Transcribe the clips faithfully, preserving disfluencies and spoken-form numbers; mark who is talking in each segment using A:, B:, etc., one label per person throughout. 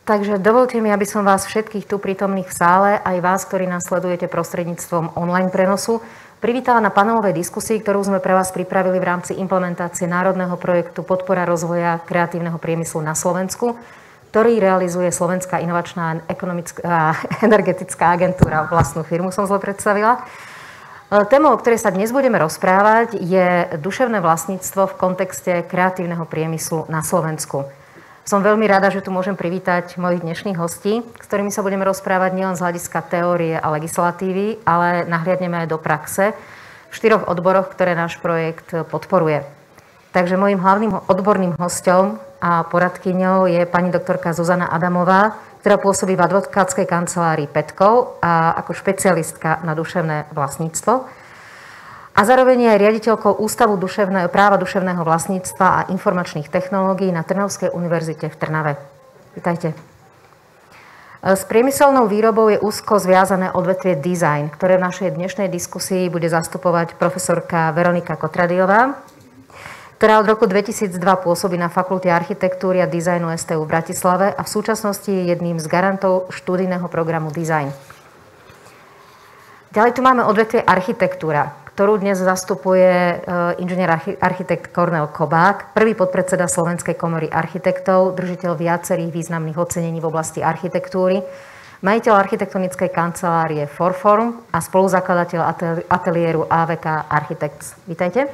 A: Takže dovolte mi, aby som vás všetkých tu prítomných v sále, aj vás, ktorí nás sledujete prostredníctvom online prenosu, privítala na panelovej diskusii, ktorú sme pre vás pripravili v rámci implementácie národného projektu Podpora rozvoja kreatívneho priemyslu na Slovensku, ktorý realizuje Slovenská inovačná ekonomická energetická agentúra. Vlastnú firmu som zle predstavila. Témou, o ktorej sa dnes budeme rozprávať, je duševné vlastníctvo v kontexte kreatívneho priemyslu na Slovensku. Som veľmi rada, že tu môžem privítať mojich dnešných hostí, s ktorými sa budeme rozprávať nielen z hľadiska teórie a legislatívy, ale nahliadneme aj do praxe v štyroch odboroch, ktoré náš projekt podporuje. Takže mojím hlavným odborným hosťom a poradkyňou je pani doktorka Zuzana Adamová, ktorá pôsobí v advokátskej kancelárii Petkov a ako špecialistka na duševné vlastníctvo. A zároveň je aj riaditeľkou Ústavu duševného, práva duševného vlastníctva a informačných technológií na Trnavskej univerzite v Trnave. Vítajte. S priemyselnou výrobou je úzko zviazané odvetvie design, ktoré v našej dnešnej diskusii bude zastupovať profesorka Veronika Kotradiová, ktorá od roku dvetisícdva pôsobí na Fakulte architektúry a dizajnu es té ú v Bratislave a v súčasnosti je jedným z garantov študijného programu Design. Ďalej tu máme odvetvie architektúra, ktorú dnes zastupuje inžinier architekt Kornél Kobák, prvý podpredseda Slovenskej komory architektov, držiteľ viacerých významných ocenení v oblasti architektúry, majiteľ architektonickej kancelárie Forform a spoluzakladateľ ateliéru á vé ká Architects. Vítajte.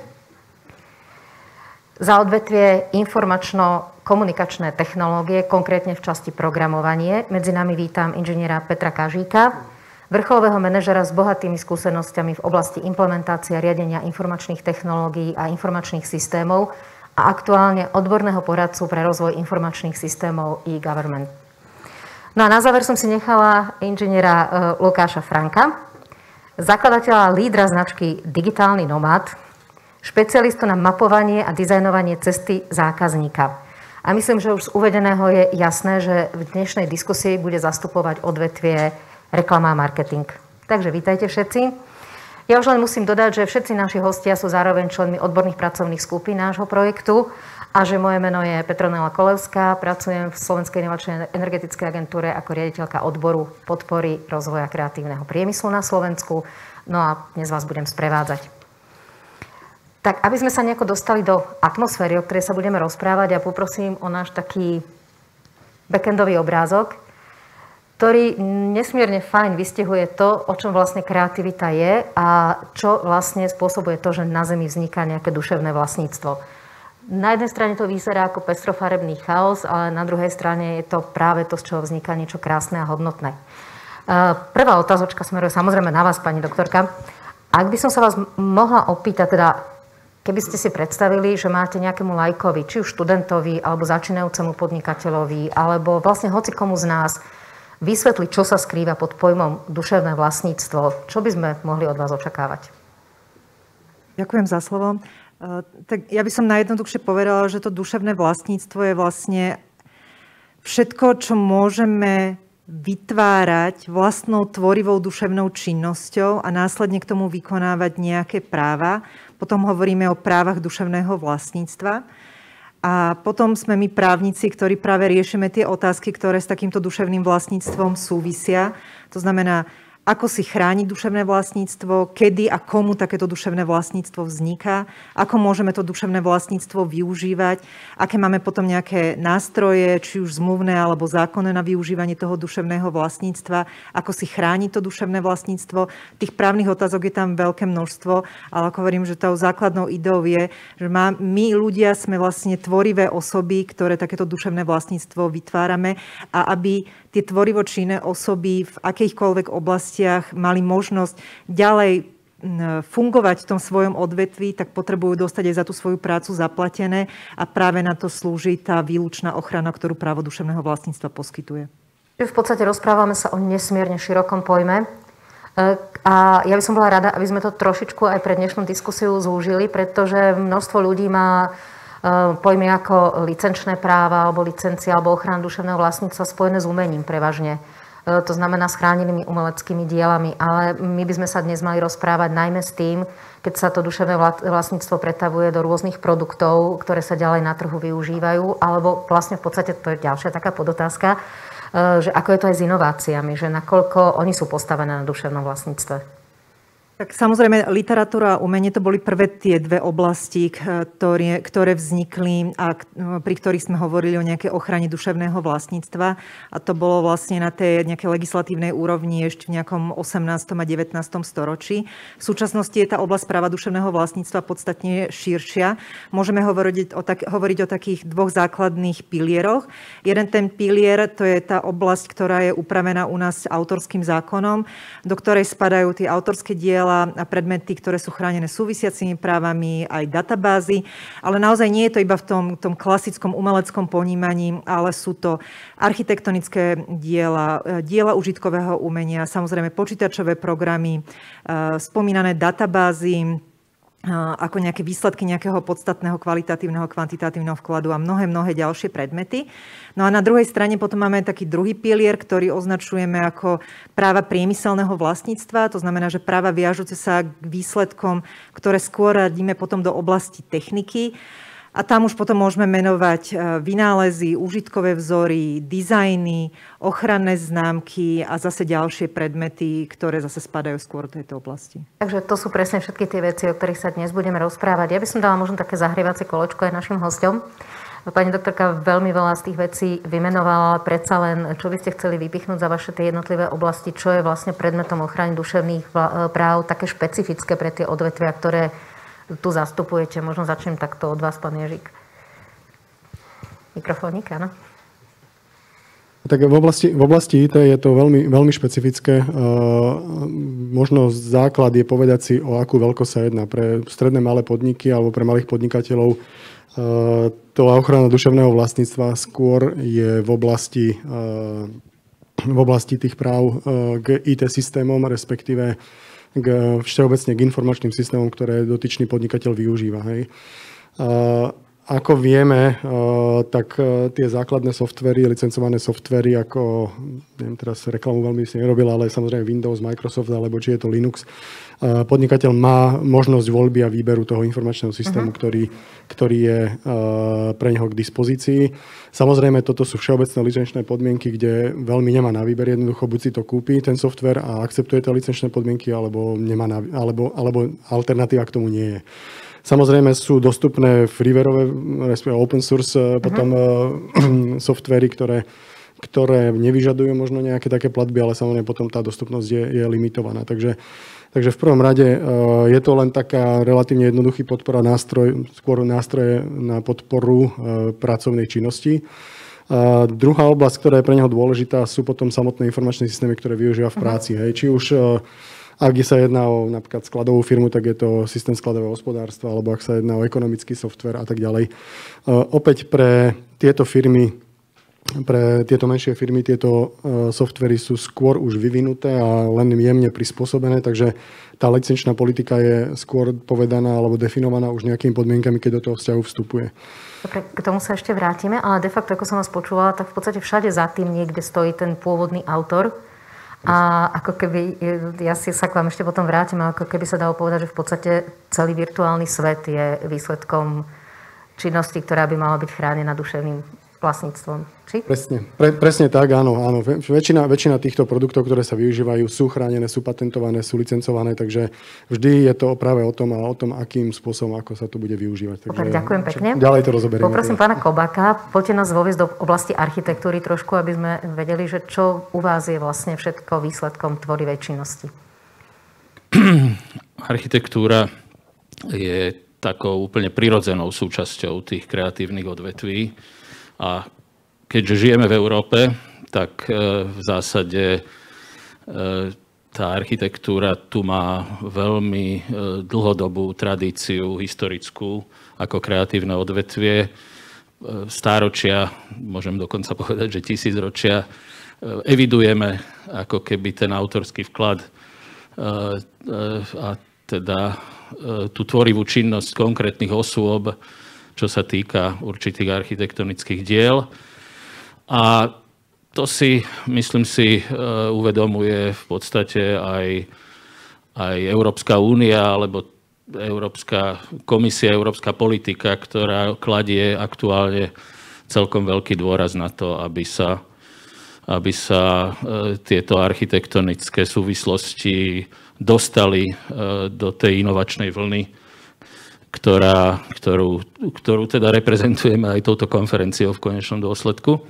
A: Za odvetvie informačno-komunikačné technológie, konkrétne v časti programovanie, medzi nami vítam inžiniera Petra Kažíka, vrcholového manažera s bohatými skúsenosťami v oblasti implementácie a riadenia informačných technológií a informačných systémov a aktuálne odborného poradcu pre rozvoj informačných systémov e-government. No a na záver som si nechala inžiniera Lukáša Franka, zakladateľa a lídra značky Digitálny nomád, špecialistu na mapovanie a dizajnovanie cesty zákazníka. A myslím, že už z uvedeného je jasné, že v dnešnej diskusii bude zastupovať odvetvie reklama a marketing. Takže vítajte všetci. Ja už len musím dodať, že všetci naši hostia sú zároveň členmi odborných pracovných skupín nášho projektu a že moje meno je Petronela Kolevská, pracujem v Slovenskej inovačnej energetickej agentúre ako riaditeľka odboru podpory rozvoja kreatívneho priemyslu na Slovensku. No a dnes vás budem sprevádzať. Tak, aby sme sa nejako dostali do atmosféry, o ktorej sa budeme rozprávať, ja poprosím o náš taký backendový obrázok, ktorý nesmierne fajn vystihuje to, o čom vlastne kreativita je a čo vlastne spôsobuje to, že na Zemi vzniká nejaké duševné vlastníctvo. Na jednej strane to vyzerá ako pestrofarebný chaos, ale na druhej strane je to práve to, z čoho vzniká niečo krásne a hodnotné. Prvá otázočka smeruje samozrejme na vás, pani doktorka. Ak by som sa vás mohla opýtať, teda keby ste si predstavili, že máte nejakému lajkovi, či už študentovi, alebo začínajúcemu podnikateľovi, alebo vlastne hocikomu z nás, vysvetliť, čo sa skrýva pod pojmom duševné vlastníctvo. Čo by sme mohli od vás očakávať?
B: Ďakujem za slovo. Tak ja by som najjednoduchšie povedala, že to duševné vlastníctvo je vlastne všetko, čo môžeme vytvárať vlastnou tvorivou duševnou činnosťou a následne k tomu vykonávať nejaké práva. Potom hovoríme o právach duševného vlastníctva. A potom sme my právnici, ktorí práve riešime tie otázky, ktoré s takýmto duševným vlastníctvom súvisia. To znamená, ako si chrániť duševné vlastníctvo, kedy a komu takéto duševné vlastníctvo vzniká, ako môžeme to duševné vlastníctvo využívať, aké máme potom nejaké nástroje, či už zmluvné alebo zákonné na využívanie toho duševného vlastníctva, ako si chrániť to duševné vlastníctvo. Tých právnych otázok je tam veľké množstvo, ale ako hovorím, že tou základnou ideou je, že má, my ľudia sme vlastne tvorivé osoby, ktoré takéto duševné vlastníctvo vytvárame a aby tie tvorivočinné osoby v akýchkoľvek oblastiach mali možnosť ďalej fungovať v tom svojom odvetví, tak potrebujú dostať aj za tú svoju prácu zaplatené a práve na to slúži tá výlučná ochrana, ktorú právo duševného vlastníctva poskytuje.
A: V podstate rozprávame sa o nesmierne širokom pojme a ja by som bola rada, aby sme to trošičku aj pre dnešnú diskusiu zúžili, pretože množstvo ľudí má pojmy ako licenčné práva, alebo licencia, alebo ochrana duševného vlastníctva spojené s umením prevažne. To znamená s chránenými umeleckými dielami. Ale my by sme sa dnes mali rozprávať najmä s tým, keď sa to duševné vlastníctvo pretavuje do rôznych produktov, ktoré sa ďalej na trhu využívajú, alebo vlastne v podstate to je ďalšia taká podotázka, že ako je to aj s inováciami, že nakoľko oni sú postavené na duševnom vlastníctve?
B: Tak samozrejme, literatúra a umenie to boli prvé tie dve oblasti, ktoré, ktoré vznikli a pri ktorých sme hovorili o nejakej ochrane duševného vlastníctva. A to bolo vlastne na tej nejakej legislatívnej úrovni ešte v nejakom osemnástom a devätnástom storočí. V súčasnosti je tá oblasť práva duševného vlastníctva podstatne širšia. Môžeme hovoriť o, tak, hovoriť o takých dvoch základných pilieroch. Jeden ten pilier, to je tá oblasť, ktorá je upravená u nás autorským zákonom, do ktorej spadajú tie autorské diela a predmety, ktoré sú chránené súvisiacimi právami, aj databázy. Ale naozaj nie je to iba v tom, tom klasickom umeleckom ponímaní, ale sú to architektonické diela, diela užitkového umenia, samozrejme počítačové programy, spomínané databázy, ako nejaké výsledky nejakého podstatného kvalitatívneho, kvantitatívneho vkladu a mnohé, mnohé ďalšie predmety. No a na druhej strane potom máme taký druhý pilier, ktorý označujeme ako práva priemyselného vlastníctva. To znamená, že práva viažúce sa k výsledkom, ktoré skôr radíme potom do oblasti techniky. A tam už potom môžeme menovať vynálezy, užitkové vzory, dizajny, ochranné známky a zase ďalšie predmety, ktoré zase spadajú skôr do tejto oblasti.
A: Takže to sú presne všetky tie veci, o ktorých sa dnes budeme rozprávať. Ja by som dala možno také zahrievacie kolečko aj našim hosťom. Pani doktorka veľmi veľa z tých vecí vymenovala, predsa len, čo by ste chceli vypichnúť za vaše tie jednotlivé oblasti, čo je vlastne predmetom ochrany duševných práv, také špecifické pre tie odvetvia, ktoré tu zastupujete. Možno začnem takto od vás, pán Ježík. Mikrofónik, áno.
C: Tak v oblasti, v oblasti í té je to veľmi, veľmi špecifické. Možno základ je povedať si, o akú veľkosť sa jedná. Pre stredné malé podniky alebo pre malých podnikateľov to ochrana duševného vlastníctva skôr je v oblasti, v oblasti tých práv k í té systémom, respektíve k, všeobecne k informačným systémom, ktoré dotyčný podnikateľ využíva. Hej. Ako vieme, tak tie základné softvery, licencované softvery, ako, neviem, teraz reklamu veľmi si nerobil, ale samozrejme Windows, Microsoft, alebo či je to Linux, podnikateľ má možnosť voľby a výberu toho informačného systému, uh-huh. ktorý, ktorý je pre neho k dispozícii. Samozrejme, toto sú všeobecné licenčné podmienky, kde veľmi nemá na výber, jednoducho buď si to kúpi, ten software, a akceptuje tie licenčné podmienky, alebo, nemá na, alebo, alebo alternatíva k tomu nie je. Samozrejme sú dostupné freewareové, respektíve open source uh-huh. potom uh, softvery, ktoré, ktoré nevyžadujú možno nejaké také platby, ale samozrejme potom tá dostupnosť je, je limitovaná. Takže, takže v prvom rade uh, je to len taká relatívne jednoduchý podpora nástroj, skôr nástroje na podporu uh, pracovnej činnosti. Uh, druhá oblasť, ktorá je pre neho dôležitá, sú potom samotné informačné systémy, ktoré využíva v práci. Uh-huh. Hej. Či už uh, Ak sa jedná o napríklad skladovú firmu, tak je to systém skladového hospodárstva, alebo ak sa jedná o ekonomický software a tak ďalej. Uh, opäť pre tieto firmy, pre tieto menšie firmy, tieto uh, softvery sú skôr už vyvinuté a len jemne prispôsobené, takže tá licenčná politika je skôr povedaná alebo definovaná už nejakými podmienkami, keď do toho vzťahu vstupuje.
A: Dobre, k tomu sa ešte vrátime, ale de facto, ako som vás počúvala, tak v podstate všade za tým niekde stojí ten pôvodný autor. A ako keby, ja si sa k vám ešte potom vrátim, ale ako keby sa dalo povedať, že v podstate celý virtuálny svet je výsledkom činnosti, ktorá by mala byť chránená duševným vlastníctvom. Či?
C: Presne, pre, presne tak, áno. áno. Väčšina, väčšina týchto produktov, ktoré sa využívajú, sú chránené, sú patentované, sú licencované, takže vždy je to práve o tom a o tom, akým spôsobom, ako sa to bude využívať. Takže,
A: Dobre, ďakujem pekne.
C: Ďalej to rozoberieme.
A: Poprosím pána Kobáka, poďte nás vôjsť do oblasti architektúry trošku, aby sme vedeli, že čo u vás je vlastne všetko výsledkom tvorivej činnosti.
D: Architektúra je takou úplne prirodzenou súčasťou tých kreatívnych odvetví. A keďže žijeme v Európe, tak v zásade tá architektúra tu má veľmi dlhodobú tradíciu historickú ako kreatívne odvetvie. Stáročia, môžem dokonca povedať, že tisícročia, evidujeme ako keby ten autorský vklad a teda tú tvorivú činnosť konkrétnych osôb, čo sa týka určitých architektonických diel. A to si, myslím si, uvedomuje v podstate aj, aj Európska únia, alebo Európska komisia, Európska politika, ktorá kladie aktuálne celkom veľký dôraz na to, aby sa aby sa tieto architektonické súvislosti dostali do tej inovačnej vlny, ktorá, ktorú, ktorú teda reprezentujeme aj touto konferenciou v konečnom dôsledku.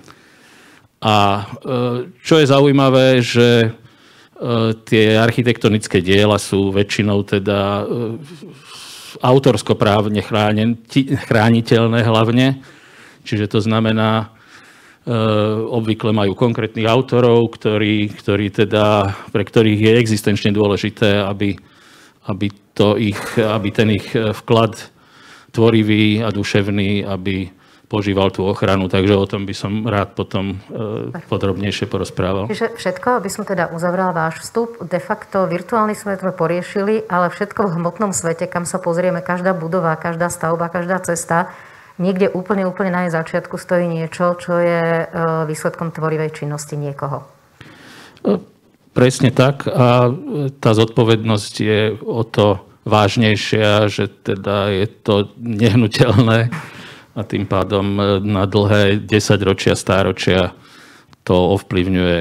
D: A čo je zaujímavé, že tie architektonické diela sú väčšinou teda autorskoprávne chrániteľné hlavne. Čiže to znamená, obvykle majú konkrétnych autorov, ktorí, ktorí teda, pre ktorých je existenčne dôležité, aby, aby, to ich, aby ten ich vklad tvorivý a duševný, aby požíval tú ochranu. Takže o tom by som rád potom podrobnejšie porozprával.
A: Čiže všetko, aby som teda uzavrela váš vstup, de facto virtuálny svet sme poriešili, ale všetko v hmotnom svete, kam sa pozrieme, každá budova, každá stavba, každá cesta, niekde úplne, úplne na jej začiatku stojí niečo, čo je výsledkom tvorivej činnosti niekoho.
D: Presne tak. A tá zodpovednosť je o to vážnejšia, že teda je to nehnuteľné a tým pádom na dlhé desaťročia, stáročia to ovplyvňuje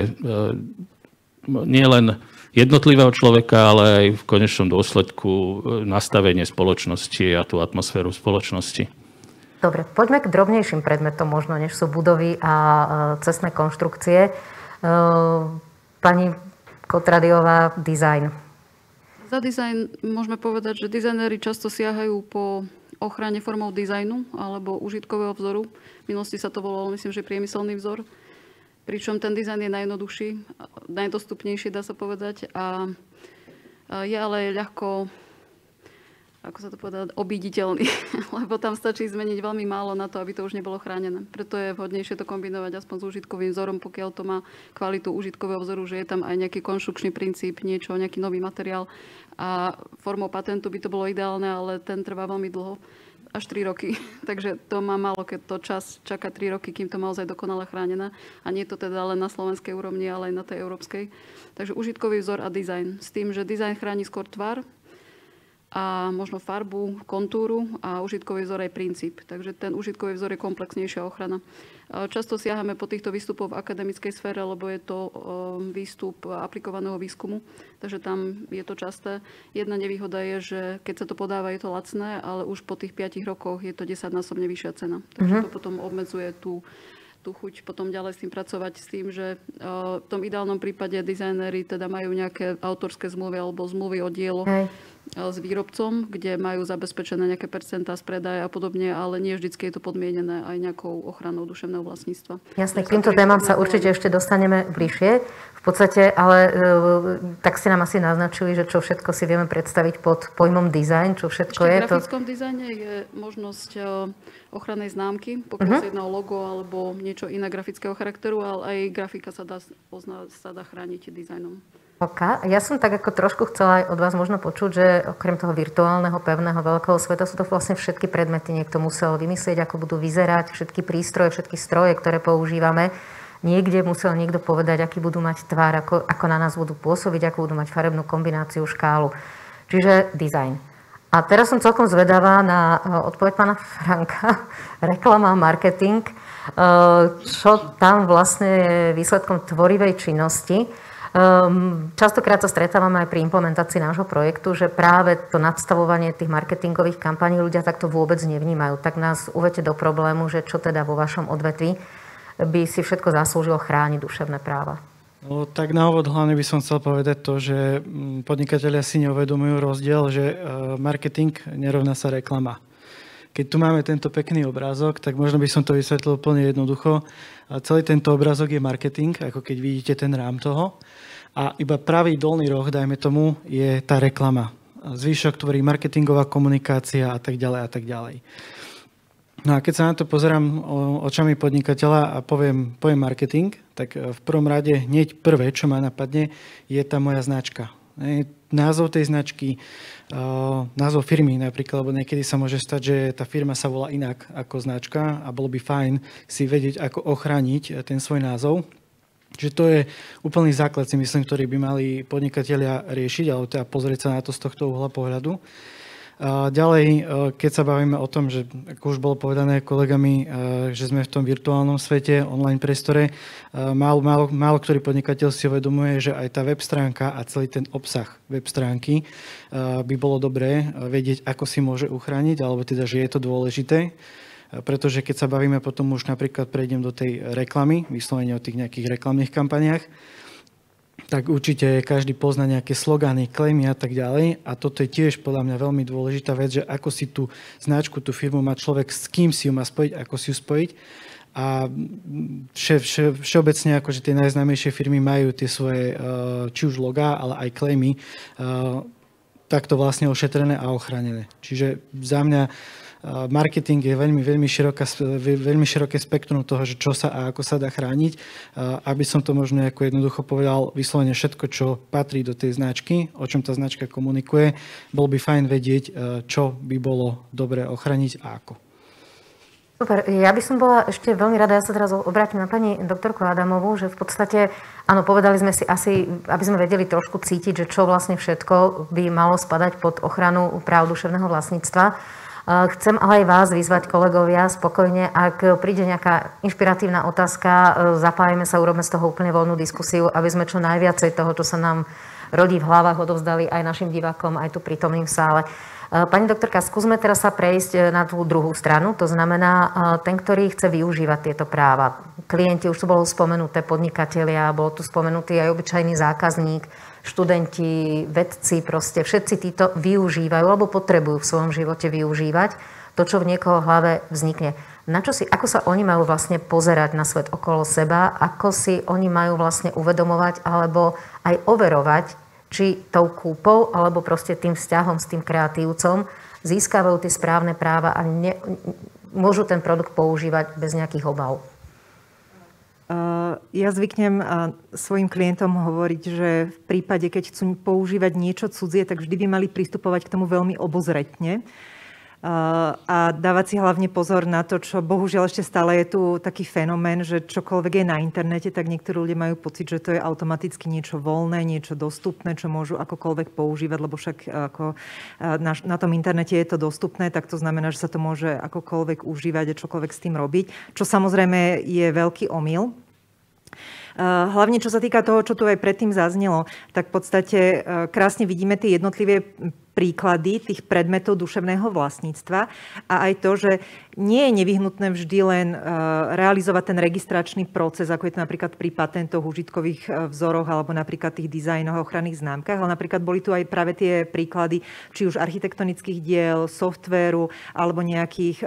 D: nielen jednotlivého človeka, ale aj v konečnom dôsledku nastavenie spoločnosti a tú atmosféru spoločnosti.
A: Dobre, poďme k drobnejším predmetom možno, než sú budovy a cestné konštrukcie. Pani Kotradiová, dizajn.
E: Za dizajn môžeme povedať, že dizajnéri často siahajú po ochrane formou dizajnu alebo užitkového vzoru. V minulosti sa to volalo, myslím, že priemyselný vzor. Pričom ten dizajn je najjednoduchší, najdostupnejší, dá sa povedať. A je ale ľahko, ako sa to povedá, obíditeľný, lebo tam stačí zmeniť veľmi málo na to, aby to už nebolo chránené. Preto je vhodnejšie to kombinovať aspoň s užitkovým vzorom, pokiaľ to má kvalitu užitkového vzoru, že je tam aj nejaký konštrukčný princíp, niečo, nejaký nový materiál. A formou patentu by to bolo ideálne, ale ten trvá veľmi dlho, až tri roky. Takže to má málo, keď to čas čaká tri roky, kým to má ozaj dokonale chránené. A nie je to teda len na slovenskej úrovni, ale aj na tej európskej. Takže užitkový vzor a dizajn. S tým, že dizajn chráni skôr tvar, a možno farbu, kontúru a užitkový vzor aj princíp. Takže ten užitkový vzor je komplexnejšia ochrana. Často siahame po týchto výstupoch v akademickej sfére, lebo je to výstup aplikovaného výskumu, takže tam je to časté. Jedna nevýhoda je, že keď sa to podáva, je to lacné, ale už po tých piatich rokoch je to desaťnásobne vyššia cena. Takže to potom obmedzuje tú tú chuť potom ďalej s tým pracovať, s tým, že v tom ideálnom prípade dizajnéri teda majú nejaké autorské zmluvy alebo zmluvy o dielo Hej. s výrobcom, kde majú zabezpečené nejaké percentá z predaja a podobne, ale nie vždycky je to podmienené aj nejakou ochranou duševného vlastníctva.
A: Jasné, k týmto témam sa určite ešte dostaneme bližšie. V podstate, ale tak ste nám asi naznačili, že čo všetko si vieme predstaviť pod pojmom dizajn, čo všetko
E: ešte
A: je.
E: V grafickom to... dizajne je možnosť ochrannej známky, pokiaľ uh-huh. sa jedná o logo alebo niečo iné grafického charakteru, ale aj grafika sa dá, pozná, sa dá chrániť dizajnom.
A: Ok. Ja som tak ako trošku chcela aj od vás možno počuť, že okrem toho virtuálneho, pevného, veľkého sveta sú to vlastne všetky predmety. Niekto musel vymyslieť, ako budú vyzerať, všetky prístroje, všetky stroje, ktoré používame. Niekde musel niekto povedať, aký budú mať tvár, ako, ako na nás budú pôsobiť, ako budú mať farebnú kombináciu, škálu. Čiže dizajn. A teraz som celkom zvedavá na odpoveď pána Franka. Reklama, marketing. Čo tam vlastne je výsledkom tvorivej činnosti. Častokrát sa stretávame aj pri implementácii nášho projektu, že práve to nadstavovanie tých marketingových kampaní ľudia takto vôbec nevnímajú. Tak nás uvedte do problému, že čo teda vo vašom odvetví by si všetko zaslúžilo chrániť duševné práva.
F: No, tak na úvod hlavne by som chcel povedať to, že podnikatelia si neuvedomujú rozdiel, že marketing nerovná sa reklama. Keď tu máme tento pekný obrázok, tak možno by som to vysvetlil úplne jednoducho. A celý tento obrázok je marketing, ako keď vidíte ten rám toho. A iba pravý dolný roh, dajme tomu, je tá reklama. A zvyšok tvorí marketingová komunikácia a tak ďalej a tak ďalej. No a keď sa na to pozerám očami podnikateľa a poviem, poviem marketing, tak v prvom rade hneď prvé, čo ma napadne, je tá moja značka. Názov tej značky, názov firmy napríklad, lebo niekedy sa môže stať, že tá firma sa volá inak ako značka a bolo by fajn si vedieť, ako ochrániť ten svoj názov. Čiže to je úplný základ, si myslím, ktorý by mali podnikatelia riešiť, ale teda pozrieť sa na to z tohto uhla pohľadu. Ďalej, keď sa bavíme o tom, že ako už bolo povedané kolegami, že sme v tom virtuálnom svete, online priestore, málo, málo, málo ktorý podnikateľ si uvedomuje, že aj tá web stránka a celý ten obsah web stránky by bolo dobré vedieť, ako si môže uchrániť, alebo teda, že je to dôležité. Pretože keď sa bavíme potom už napríklad prejdem do tej reklamy, vyslovene o tých nejakých reklamných kampaniách, tak určite každý pozná nejaké slogany, klejmy a tak ďalej. A toto je tiež podľa mňa veľmi dôležitá vec, že ako si tú značku, tú firmu má človek, s kým si ju má spojiť, ako si ju spojiť. A vše, vše, všeobecne akože tie najznámejšie firmy majú tie svoje či už logá, ale aj klejmy takto vlastne ošetrené a ochránené. Čiže za mňa marketing je veľmi, veľmi, široká, veľmi široké spektrum toho, že čo sa a ako sa dá chrániť. Aby som to možno ako jednoducho povedal, vyslovene všetko, čo patrí do tej značky, o čom tá značka komunikuje, bol by fajn vedieť, čo by bolo dobre ochrániť a ako.
A: Super, ja by som bola ešte veľmi rada, ja sa teraz obrátim na pani doktorku Adamovú, že v podstate, áno, povedali sme si asi, aby sme vedeli trošku cítiť, že čo vlastne všetko by malo spadať pod ochranu práv duševného vlastníctva. Chcem ale aj vás vyzvať, kolegovia, spokojne, ak príde nejaká inšpiratívna otázka, zapájeme sa, urobme z toho úplne voľnú diskusiu, aby sme čo najviacej toho, čo sa nám rodí v hlavách, odovzdali aj našim divákom, aj tu prítomným v sále. Pani doktorka, skúsme teraz sa prejsť na tú druhú stranu, to znamená ten, ktorý chce využívať tieto práva. Klienti, už tu bolo spomenuté, podnikatelia, bol tu spomenutý aj obyčajný zákazník, študenti, vedci, proste všetci títo využívajú alebo potrebujú v svojom živote využívať to, čo v niekoho hlave vznikne. Na čo si, ako sa oni majú vlastne pozerať na svet okolo seba, ako si oni majú vlastne uvedomovať alebo aj overovať, či tou kúpou alebo proste tým vzťahom s tým kreatívcom získavajú tie správne práva a ne, môžu ten produkt používať bez nejakých obav.
B: Ja zvyknem svojim klientom hovoriť, že v prípade, keď chcú používať niečo cudzie, tak vždy by mali pristupovať k tomu veľmi obozretne a dávať si hlavne pozor na to, čo bohužiaľ ešte stále je tu taký fenomén, že čokoľvek je na internete, tak niektorí ľudia majú pocit, že to je automaticky niečo voľné, niečo dostupné, čo môžu akokoľvek používať, lebo však ako na, na tom internete je to dostupné, tak to znamená, že sa to môže akokoľvek užívať a čokoľvek s tým robiť, čo samozrejme je veľký omyl. Hlavne čo sa týka toho, čo tu aj predtým zaznelo, tak v podstate krásne vidíme tie jednotlivé príklady tých predmetov duševného vlastníctva a aj to, že nie je nevyhnutné vždy len realizovať ten registračný proces, ako je to napríklad pri patentoch, užitkových vzoroch alebo napríklad tých dizajnoch a ochranných známkach, ale napríklad boli tu aj práve tie príklady, či už architektonických diel, softvéru alebo nejakých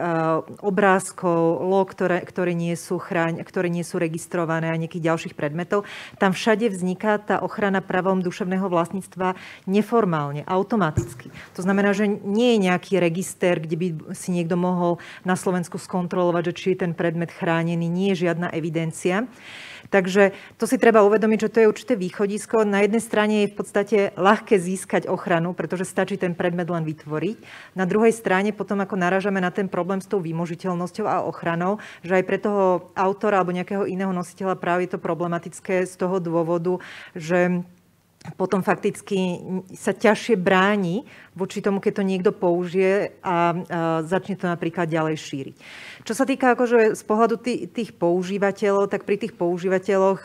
B: obrázkov, log, ktoré, ktoré, nie sú chráň, ktoré nie sú registrované a nejakých ďalších predmetov. Tam všade vzniká tá ochrana právom duševného vlastníctva neformálne, automaticky. To znamená, že nie je nejaký register, kde by si niekto mohol na Slovensku skontrolovať, že či je ten predmet chránený, nie je žiadna evidencia. Takže to si treba uvedomiť, že to je určité východisko. Na jednej strane je v podstate ľahké získať ochranu, pretože stačí ten predmet len vytvoriť. Na druhej strane potom, ako narážame na ten problém s tou vymožiteľnosťou a ochranou, že aj pre toho autora alebo nejakého iného nositeľa práv je to problematické z toho dôvodu, že potom fakticky sa ťažšie bráni voči tomu, keď to niekto použije a, a začne to napríklad ďalej šíriť. Čo sa týka akože z pohľadu tých, tých používateľov, tak pri tých používateľoch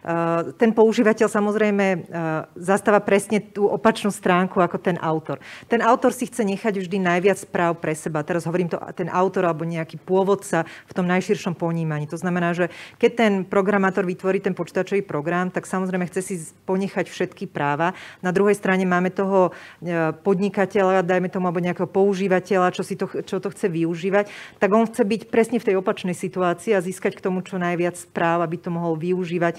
B: ten používateľ samozrejme zastáva presne tú opačnú stránku ako ten autor. Ten autor si chce nechať vždy najviac práv pre seba. Teraz hovorím to ten autor alebo nejaký pôvodca v tom najširšom ponímaní. To znamená, že keď ten programátor vytvorí ten počítačový program, tak samozrejme chce si ponechať všetky práva. Na druhej strane máme toho podnikateľa, dajme tomu, alebo nejakého používateľa, čo, si to, čo to chce využívať, tak on chce byť presne v tej opačnej situácii a získať k tomu čo najviac práv, aby to mohol využívať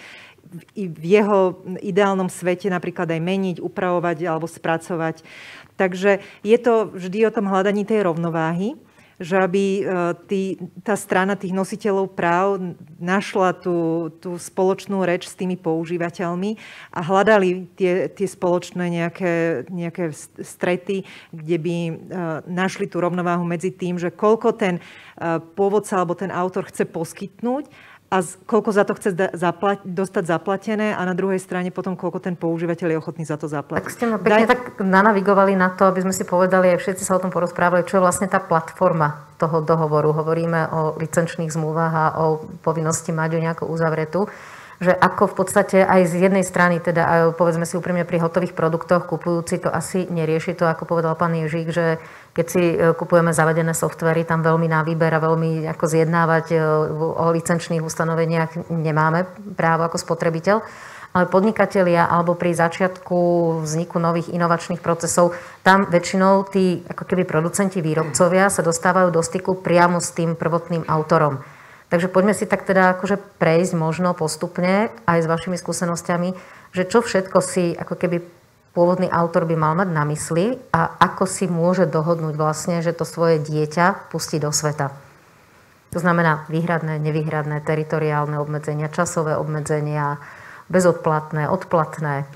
B: i v jeho ideálnom svete, napríklad aj meniť, upravovať alebo spracovať. Takže je to vždy o tom hľadaní tej rovnováhy, že aby tý, tá strana tých nositeľov práv našla tú, tú spoločnú reč s tými používateľmi a hľadali tie, tie spoločné nejaké, nejaké strety, kde by našli tú rovnováhu medzi tým, že koľko ten pôvodca alebo ten autor chce poskytnúť a z, koľko za to chce zapla- dostať zaplatené a na druhej strane potom, koľko ten používateľ je ochotný za to zaplatiť.
A: Tak ste ma pekne Daj... tak nanavigovali na to, aby sme si povedali, aj všetci sa o tom porozprávali, čo je vlastne tá platforma toho dohovoru. Hovoríme o licenčných zmluvách a o povinnosti mať ju nejako uzavretú. Že ako v podstate aj z jednej strany, teda aj povedzme si úprimne pri hotových produktoch, kupujúci to asi nerieši to, ako povedal pán Ježík, že keď si kupujeme zavedené softvery, tam veľmi na výber a veľmi ako zjednávať o licenčných ustanoveniach nemáme právo ako spotrebiteľ. Ale podnikatelia alebo pri začiatku vzniku nových inovačných procesov, tam väčšinou tí ako keby producenti, výrobcovia sa dostávajú do styku priamo s tým prvotným autorom. Takže poďme si tak teda akože prejsť možno postupne aj s vašimi skúsenosťami, že čo všetko si ako keby pôvodný autor by mal mať na mysli a ako si môže dohodnúť vlastne, že to svoje dieťa pustí do sveta. To znamená výhradné, nevýhradné, teritoriálne obmedzenia, časové obmedzenia, bezodplatné, odplatné.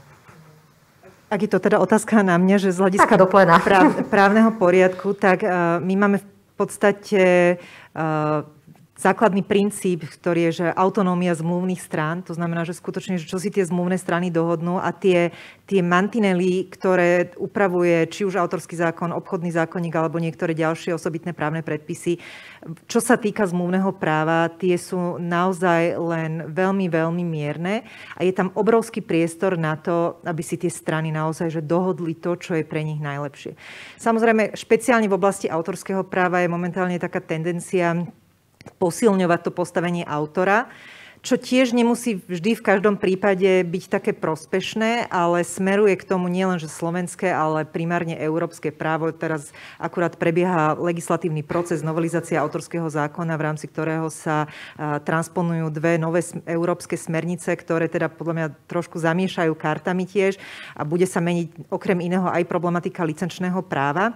B: Ak je to teda otázka na mňa, že z hľadiska práv, právneho poriadku, tak uh, my máme v podstate uh, základný princíp, ktorý je, že autonómia zmluvných strán, to znamená, že skutočne, že čo si tie zmluvné strany dohodnú a tie, tie mantinely, ktoré upravuje či už autorský zákon, obchodný zákonník alebo niektoré ďalšie osobitné právne predpisy, čo sa týka zmluvného práva, tie sú naozaj len veľmi, veľmi mierne a je tam obrovský priestor na to, aby si tie strany naozaj že dohodli to, čo je pre nich najlepšie. Samozrejme, špeciálne v oblasti autorského práva je momentálne taká tendencia posilňovať to postavenie autora, čo tiež nemusí vždy v každom prípade byť také prospešné, ale smeruje k tomu nielen, že slovenské, ale primárne európske právo. Teraz akurát prebieha legislatívny proces, novelizácia autorského zákona, v rámci ktorého sa transponujú dve nové európske smernice, ktoré teda podľa mňa trošku zamiešajú kartami tiež a bude sa meniť okrem iného aj problematika licenčného práva.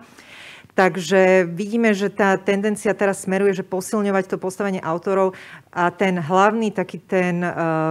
B: Takže vidíme, že tá tendencia teraz smeruje, že posilňovať to postavenie autorov a ten hlavný, taký ten,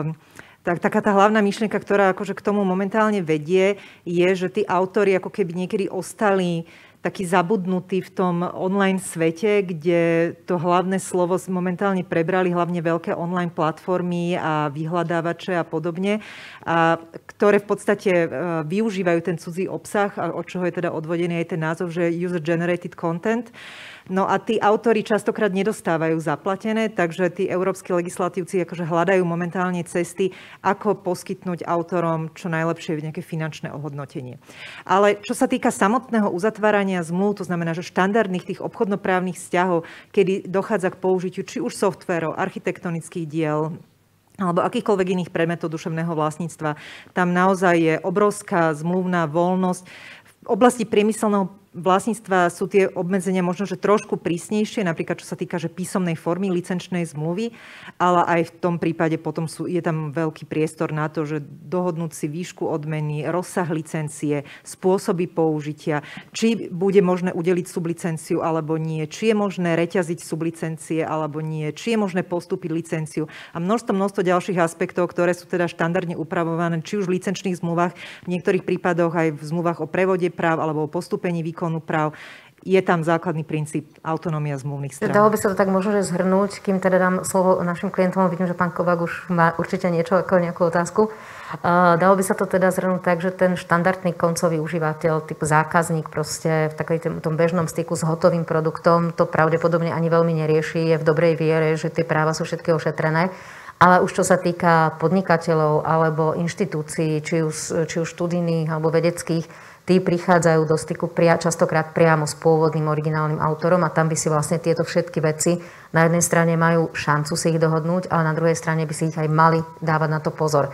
B: tak, taká tá hlavná myšlienka, ktorá akože k tomu momentálne vedie, je, že tí autori ako keby niekedy ostali taký zabudnutý v tom online svete, kde to hlavné slovo momentálne prebrali hlavne veľké online platformy a vyhľadávače a podobne, a ktoré v podstate využívajú ten cudzí obsah, a od čoho je teda odvodený aj ten názov, že user-generated content. No a tí autori častokrát nedostávajú zaplatené, takže tí európski legislatívci akože hľadajú momentálne cesty, ako poskytnúť autorom čo najlepšie nejaké finančné ohodnotenie. Ale čo sa týka samotného uzatvárania zmluv, to znamená, že štandardných tých obchodnoprávnych vzťahov, kedy dochádza k použitiu či už softverov, architektonických diel, alebo akýchkoľvek iných predmetov duševného vlastníctva, tam naozaj je obrovská zmluvná voľnosť. V oblasti priemyselného vlastníctva sú tie obmedzenia možno, že trošku prísnejšie, napríklad čo sa týka že písomnej formy licenčnej zmluvy, ale aj v tom prípade potom sú, je tam veľký priestor na to, že dohodnúť si výšku odmeny, rozsah licencie, spôsoby použitia, či bude možné udeliť sublicenciu alebo nie, či je možné reťaziť sublicencie alebo nie, či je možné postúpiť licenciu a množstvo, množstvo ďalších aspektov, ktoré sú teda štandardne upravované, či už v licenčných zmluvách, v niektorých prípadoch aj v zmluvách o prevode práv alebo o postúpení výkonu práv, je tam základný princíp autonómia zmluvných strán.
A: Dalo by sa to tak možno, že zhrnúť, kým teda dám slovo našim klientom, vidím, že pán Kovák už má určite niečo ako nejakú otázku. Uh, dalo by sa to teda zhrnúť tak, že ten štandardný koncový užívateľ, typ zákazník proste v takej tom bežnom styku s hotovým produktom to pravdepodobne ani veľmi nerieši, je v dobrej viere, že tie práva sú všetky ošetrené. Ale už čo sa týka podnikateľov alebo inštitúcií, či už, či už študijných alebo vedeckých, tí prichádzajú do styku pria, častokrát priamo s pôvodným originálnym autorom a tam by si vlastne tieto všetky veci na jednej strane majú šancu si ich dohodnúť, ale na druhej strane by si ich aj mali dávať na to pozor.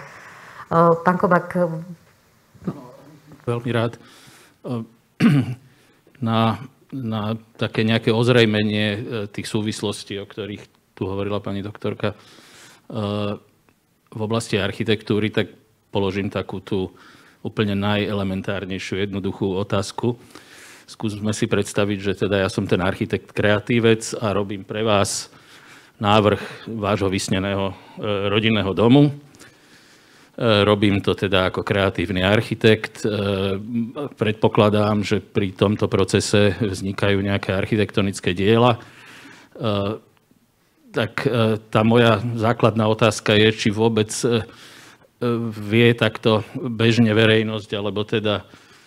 A: Pán Kobák.
D: Veľmi rád. Na, na také nejaké ozrejmenie tých súvislostí, o ktorých tu hovorila pani doktorka, v oblasti architektúry, tak položím takú tú úplne najelementárnejšiu, jednoduchú otázku. Skúsme si predstaviť, že teda ja som ten architekt kreatívec a robím pre vás návrh vášho vysneného rodinného domu. Robím to teda ako kreatívny architekt. Predpokladám, že pri tomto procese vznikajú nejaké architektonické diela. tak tá moja základná otázka je, či vôbec vie takto bežne verejnosť, alebo teda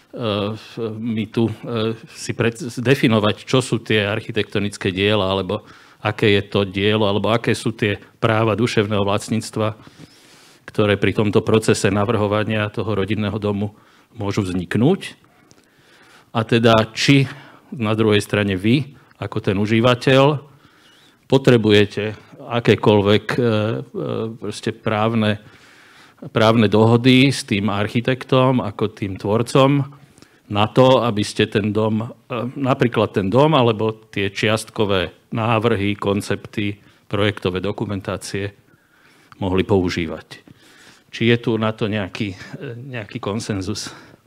D: my tu si definovať, čo sú tie architektonické diela, alebo aké je to dielo, alebo aké sú tie práva duševného vlastníctva, ktoré pri tomto procese navrhovania toho rodinného domu môžu vzniknúť. A teda, či na druhej strane vy, ako ten užívateľ, potrebujete akékoľvek proste právne, právne dohody s tým architektom, ako tým tvorcom, na to, aby ste ten dom, napríklad ten dom, alebo tie čiastkové návrhy, koncepty, projektové dokumentácie mohli používať. Či je tu na to nejaký, nejaký konsenzus?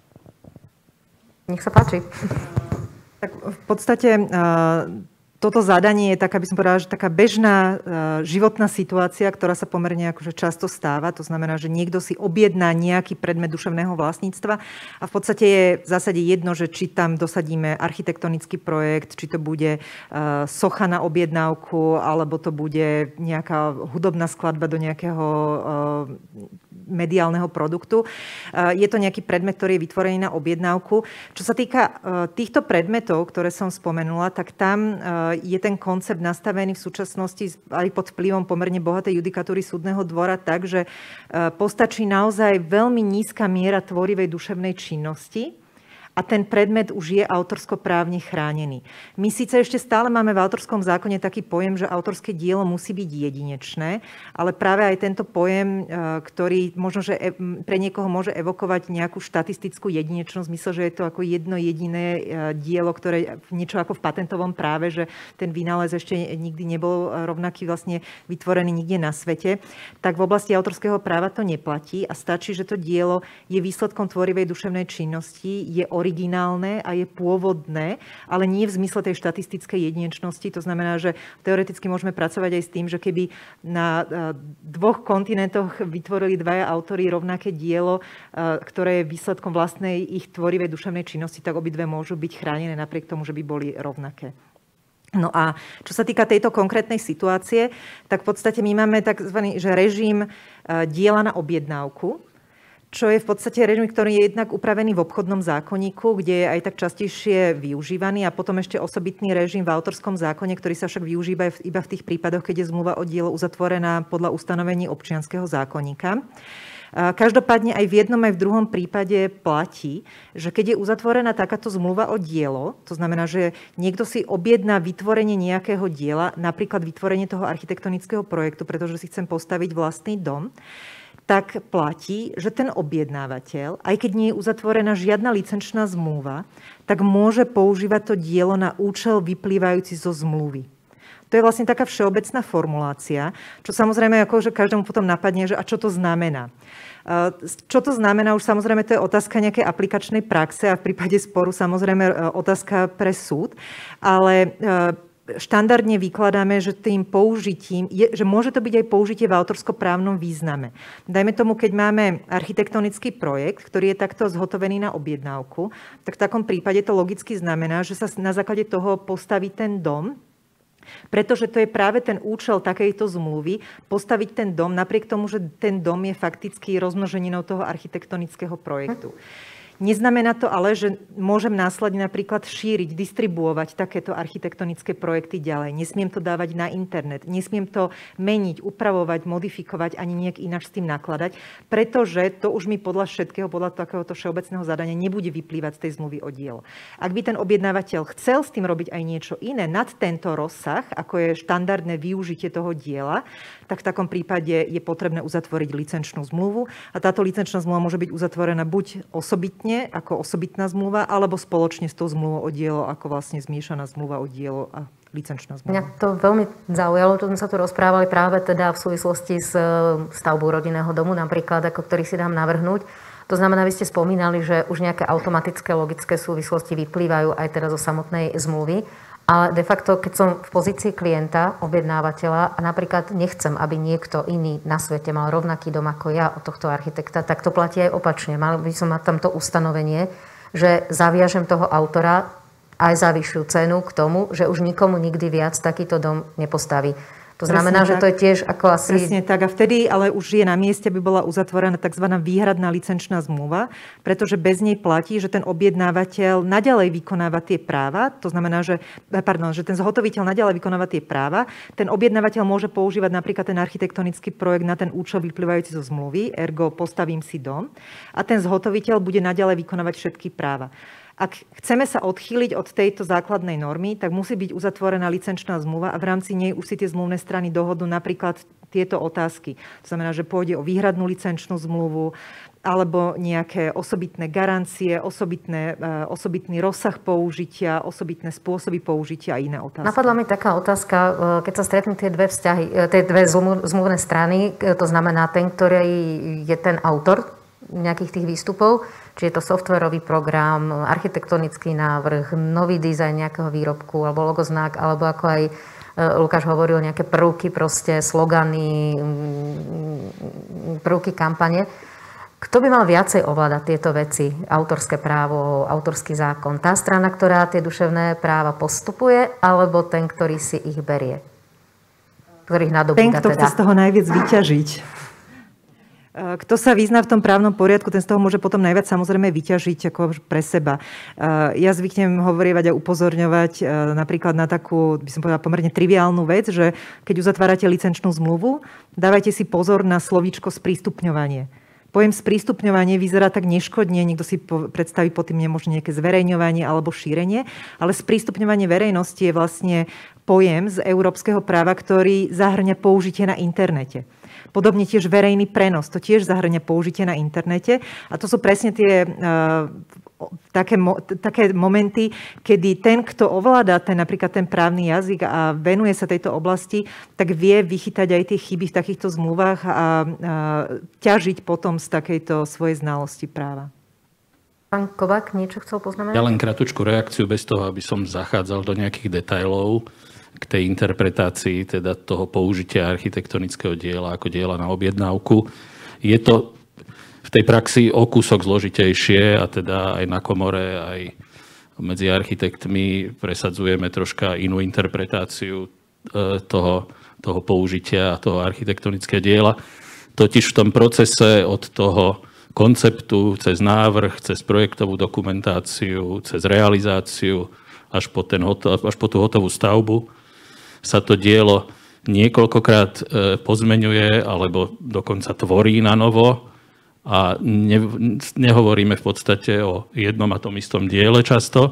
A: Nech sa páči.
B: Tak v podstate toto zadanie je taká, by som povedala, že taká bežná životná situácia, ktorá sa pomerne akože často stáva. To znamená, že niekto si objedná nejaký predmet duševného vlastníctva a v podstate je v zásade jedno, že či tam dosadíme architektonický projekt, či to bude socha na objednávku, alebo to bude nejaká hudobná skladba do nejakého mediálneho produktu. Je to nejaký predmet, ktorý je vytvorený na objednávku. Čo sa týka týchto predmetov, ktoré som spomenula, tak tam je ten koncept nastavený v súčasnosti aj pod vplyvom pomerne bohatej judikatúry súdneho dvora tak, že postačí naozaj veľmi nízka miera tvorivej duševnej činnosti a ten predmet už je autorskoprávne chránený. My síce ešte stále máme v autorskom zákone taký pojem, že autorské dielo musí byť jedinečné, ale práve aj tento pojem, ktorý možno, že pre niekoho môže evokovať nejakú štatistickú jedinečnosť, mysle, že je to ako jedno jediné dielo, ktoré niečo ako v patentovom práve, že ten vynález ešte nikdy nebol rovnaký vlastne vytvorený nikde na svete, tak v oblasti autorského práva to neplatí a stačí, že to dielo je výsledkom tvorivej duševnej činnosti, je originálne a je pôvodné, ale nie v zmysle tej štatistickej jedinečnosti. To znamená, že teoreticky môžeme pracovať aj s tým, že keby na dvoch kontinentoch vytvorili dvaja autori rovnaké dielo, ktoré je výsledkom vlastnej ich tvorivej duševnej činnosti, tak obidve môžu byť chránené napriek tomu, že by boli rovnaké. No a čo sa týka tejto konkrétnej situácie, tak v podstate my máme takzvaný že režim diela na objednávku, čo je v podstate režim, ktorý je jednak upravený v obchodnom zákonníku, kde je aj tak častejšie využívaný a potom ešte osobitný režim v autorskom zákone, ktorý sa však využíva iba v tých prípadoch, keď je zmluva o dielo uzatvorená podľa ustanovení občianskeho zákonníka. Každopádne aj v jednom, aj v druhom prípade platí, že keď je uzatvorená takáto zmluva o dielo, to znamená, že niekto si objedná vytvorenie nejakého diela, napríklad vytvorenie toho architektonického projektu, pretože si chcem postaviť vlastný dom, tak platí, že ten objednávateľ, aj keď nie je uzatvorená žiadna licenčná zmluva, tak môže používať to dielo na účel vyplývajúci zo zmluvy. To je vlastne taká všeobecná formulácia, čo samozrejme akože každému potom napadne, že a čo to znamená. Čo to znamená, už samozrejme to je otázka nejakej aplikačnej praxe a v prípade sporu samozrejme otázka pre súd, ale štandardne vykladáme, že tým použitím, je, že môže to byť aj použitie v autorskoprávnom význame. Dajme tomu, keď máme architektonický projekt, ktorý je takto zhotovený na objednávku, tak v takom prípade to logicky znamená, že sa na základe toho postaví ten dom, pretože to je práve ten účel takejto zmluvy, postaviť ten dom, napriek tomu, že ten dom je fakticky rozmnoženinou toho architektonického projektu. Neznamená to ale, že môžem následne napríklad šíriť, distribuovať takéto architektonické projekty ďalej. Nesmiem to dávať na internet, nesmiem to meniť, upravovať, modifikovať, ani nejak ináč s tým nakladať, pretože to už mi podľa všetkého, podľa takéhoto všeobecného zadania nebude vyplývať z tej zmluvy o dielo. Ak by ten objednávateľ chcel s tým robiť aj niečo iné nad tento rozsah, ako je štandardné využitie toho diela, tak v takom prípade je potrebné uzatvoriť licenčnú zmluvu a táto licenčná zmluva môže byť uzatvorená buď osobitne, ako osobitná zmluva, alebo spoločne s tou zmluvou o dielo, ako vlastne zmiešaná zmluva o dielo a licenčná zmluva.
A: Mňa to veľmi zaujalo, čo sme sa tu rozprávali práve teda v súvislosti s stavbou rodinného domu, napríklad, ako ktorý si dám navrhnúť. To znamená, vy ste spomínali, že už nejaké automatické logické súvislosti vyplývajú aj teda zo samotnej zmluvy. Ale de facto, keď som v pozícii klienta, objednávateľa a napríklad nechcem, aby niekto iný na svete mal rovnaký dom ako ja od tohto architekta, tak to platí aj opačne. Mal by som mať tamto ustanovenie, že zaviažem toho autora aj za vyššiu cenu k tomu, že už nikomu nikdy viac takýto dom nepostaví. To znamená, Presne že tak. To je tiež ako asi...
B: Presne tak. A vtedy ale už je na mieste, aby bola uzatvorená tzv. Výhradná licenčná zmluva, pretože bez nej platí, že ten objednávateľ naďalej vykonáva tie práva. To znamená, že, pardon, že ten zhotoviteľ naďalej vykonáva tie práva. Ten objednávateľ môže používať napríklad ten architektonický projekt na ten účel vyplývajúci zo zmluvy, ergo postavím si dom. A ten zhotoviteľ bude naďalej vykonávať všetky práva. Ak chceme sa odchýliť od tejto základnej normy, tak musí byť uzatvorená licenčná zmluva a v rámci nej už si tie zmluvné strany dohodnú napríklad tieto otázky. To znamená, že pôjde o výhradnú licenčnú zmluvu alebo nejaké osobitné garancie, osobitné, osobitný rozsah použitia, osobitné spôsoby použitia a iné otázky.
A: Napadla mi taká otázka, keď sa stretnú tie dve vzťahy, tie dve zmluvné strany, to znamená ten, ktorý je ten autor nejakých tých výstupov, či je to softwarový program, architektonický návrh, nový dizajn nejakého výrobku, alebo logoznak, alebo ako aj Lukáš hovoril, nejaké prvky, proste slogany, prvky kampane. Kto by mal viacej ovládať tieto veci? Autorské právo, autorský zákon? Tá strana, ktorá tie duševné práva postupuje, alebo ten, ktorý si ich berie? Ktorých nadobúda
B: teda? Ten, kto chce z toho najviac vyťažiť. Kto sa vyzná v tom právnom poriadku, ten z toho môže potom najviac samozrejme vyťažiť ako pre seba. Ja zvyknem hovorievať a upozorňovať napríklad na takú, by som povedala, pomerne triviálnu vec, že keď uzatvárate licenčnú zmluvu, dávajte si pozor na slovíčko sprístupňovanie. Pojem sprístupňovanie vyzerá tak neškodne, niekto si predstaví pod tým možno nejaké zverejňovanie alebo šírenie, ale sprístupňovanie verejnosti je vlastne pojem z európskeho práva, ktorý zahŕňa použitie na internete. Podobne tiež verejný prenos, to tiež zahŕňa použitie na internete. A to sú presne tie uh, také, mo, také momenty, kedy ten, kto ovláda ten, napríklad ten právny jazyk a venuje sa tejto oblasti, tak vie vychytať aj tie chyby v takýchto zmluvách a, a ťažiť potom z takejto svojej znalosti práva.
A: Pán Kovák, niečo chcel poznamenať?
D: Ja len kratučku reakciu bez toho, aby som zachádzal do nejakých detailov k tej interpretácii teda toho použitia architektonického diela ako diela na objednávku. Je to v tej praxi o kúsok zložitejšie a teda aj na komore, aj medzi architektmi presadzujeme troška inú interpretáciu toho, toho použitia a toho architektonického diela. Totiž v tom procese od toho konceptu cez návrh, cez projektovú dokumentáciu, cez realizáciu až po, ten hotov, až po tú hotovú stavbu sa to dielo niekoľkokrát pozmeňuje alebo dokonca tvorí na novo a ne, nehovoríme v podstate o jednom a tom istom diele často.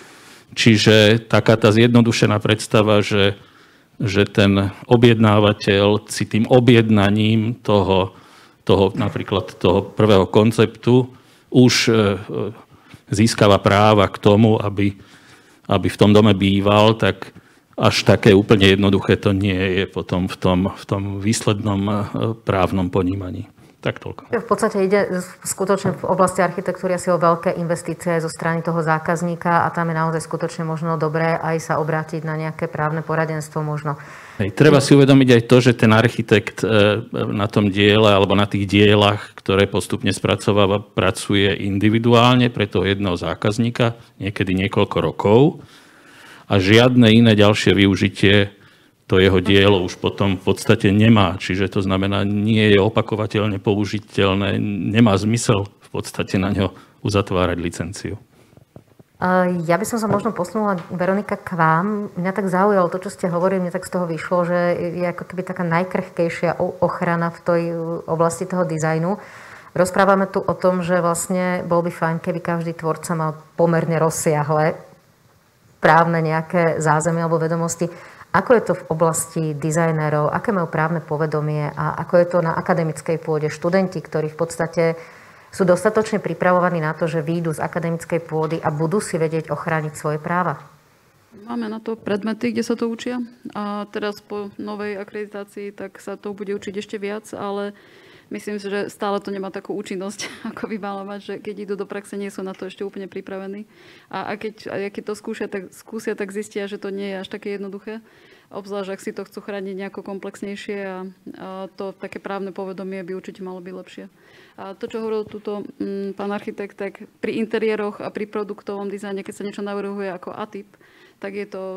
D: Čiže taká tá zjednodušená predstava, že, že ten objednávateľ si tým objednaním toho, toho napríklad toho prvého konceptu už získava práva k tomu, aby, aby v tom dome býval, tak až také úplne jednoduché to nie je potom v tom, v tom výslednom právnom ponímaní. Tak toľko.
A: V podstate ide skutočne v oblasti architektúry asi o veľké investície zo strany toho zákazníka a tam je naozaj skutočne možno dobré aj sa obrátiť na nejaké právne poradenstvo možno.
D: Hej, treba si uvedomiť aj to, že ten architekt na tom diele alebo na tých dielach, ktoré postupne spracováva, pracuje individuálne pre toho jedného zákazníka, niekedy niekoľko rokov. A žiadne iné ďalšie využitie to jeho dielo už potom v podstate nemá. Čiže to znamená, nie je opakovateľne použiteľné, nemá zmysel v podstate na ňo uzatvárať licenciu.
A: Ja by som sa možno posunula, Veronika, k vám. Mňa tak zaujalo to, čo ste hovorili, mne tak z toho vyšlo, že je ako keby taká najkrehkejšia ochrana v tej oblasti toho dizajnu. Rozprávame tu o tom, že vlastne bol by fajn, keby každý tvorca mal pomerne rozsiahle právne nejaké zázemie alebo vedomosti. Ako je to v oblasti dizajnérov? Aké majú právne povedomie? A ako je to na akademickej pôde? Študenti, ktorí v podstate sú dostatočne pripravovaní na to, že výjdu z akademickej pôdy a budú si vedieť ochrániť svoje práva?
E: Máme na to predmety, kde sa to učia. A teraz po novej akreditácii tak sa to bude učiť ešte viac, ale myslím si, že stále to nemá takú účinnosť, ako by malo mať, že keď idú do praxe, nie sú na to ešte úplne pripravení. A, a keď, a keď to skúšia tak, skúsia, tak zistia, že to nie je až také jednoduché. Obzvlášť, ak si to chcú chrániť nejako komplexnejšie a, a to také právne povedomie by určite malo byť lepšie. A to, čo hovoril túto m, pán architekt, tak pri interiéroch a pri produktovom dizajne, keď sa niečo navrhuje ako atyp, tak je to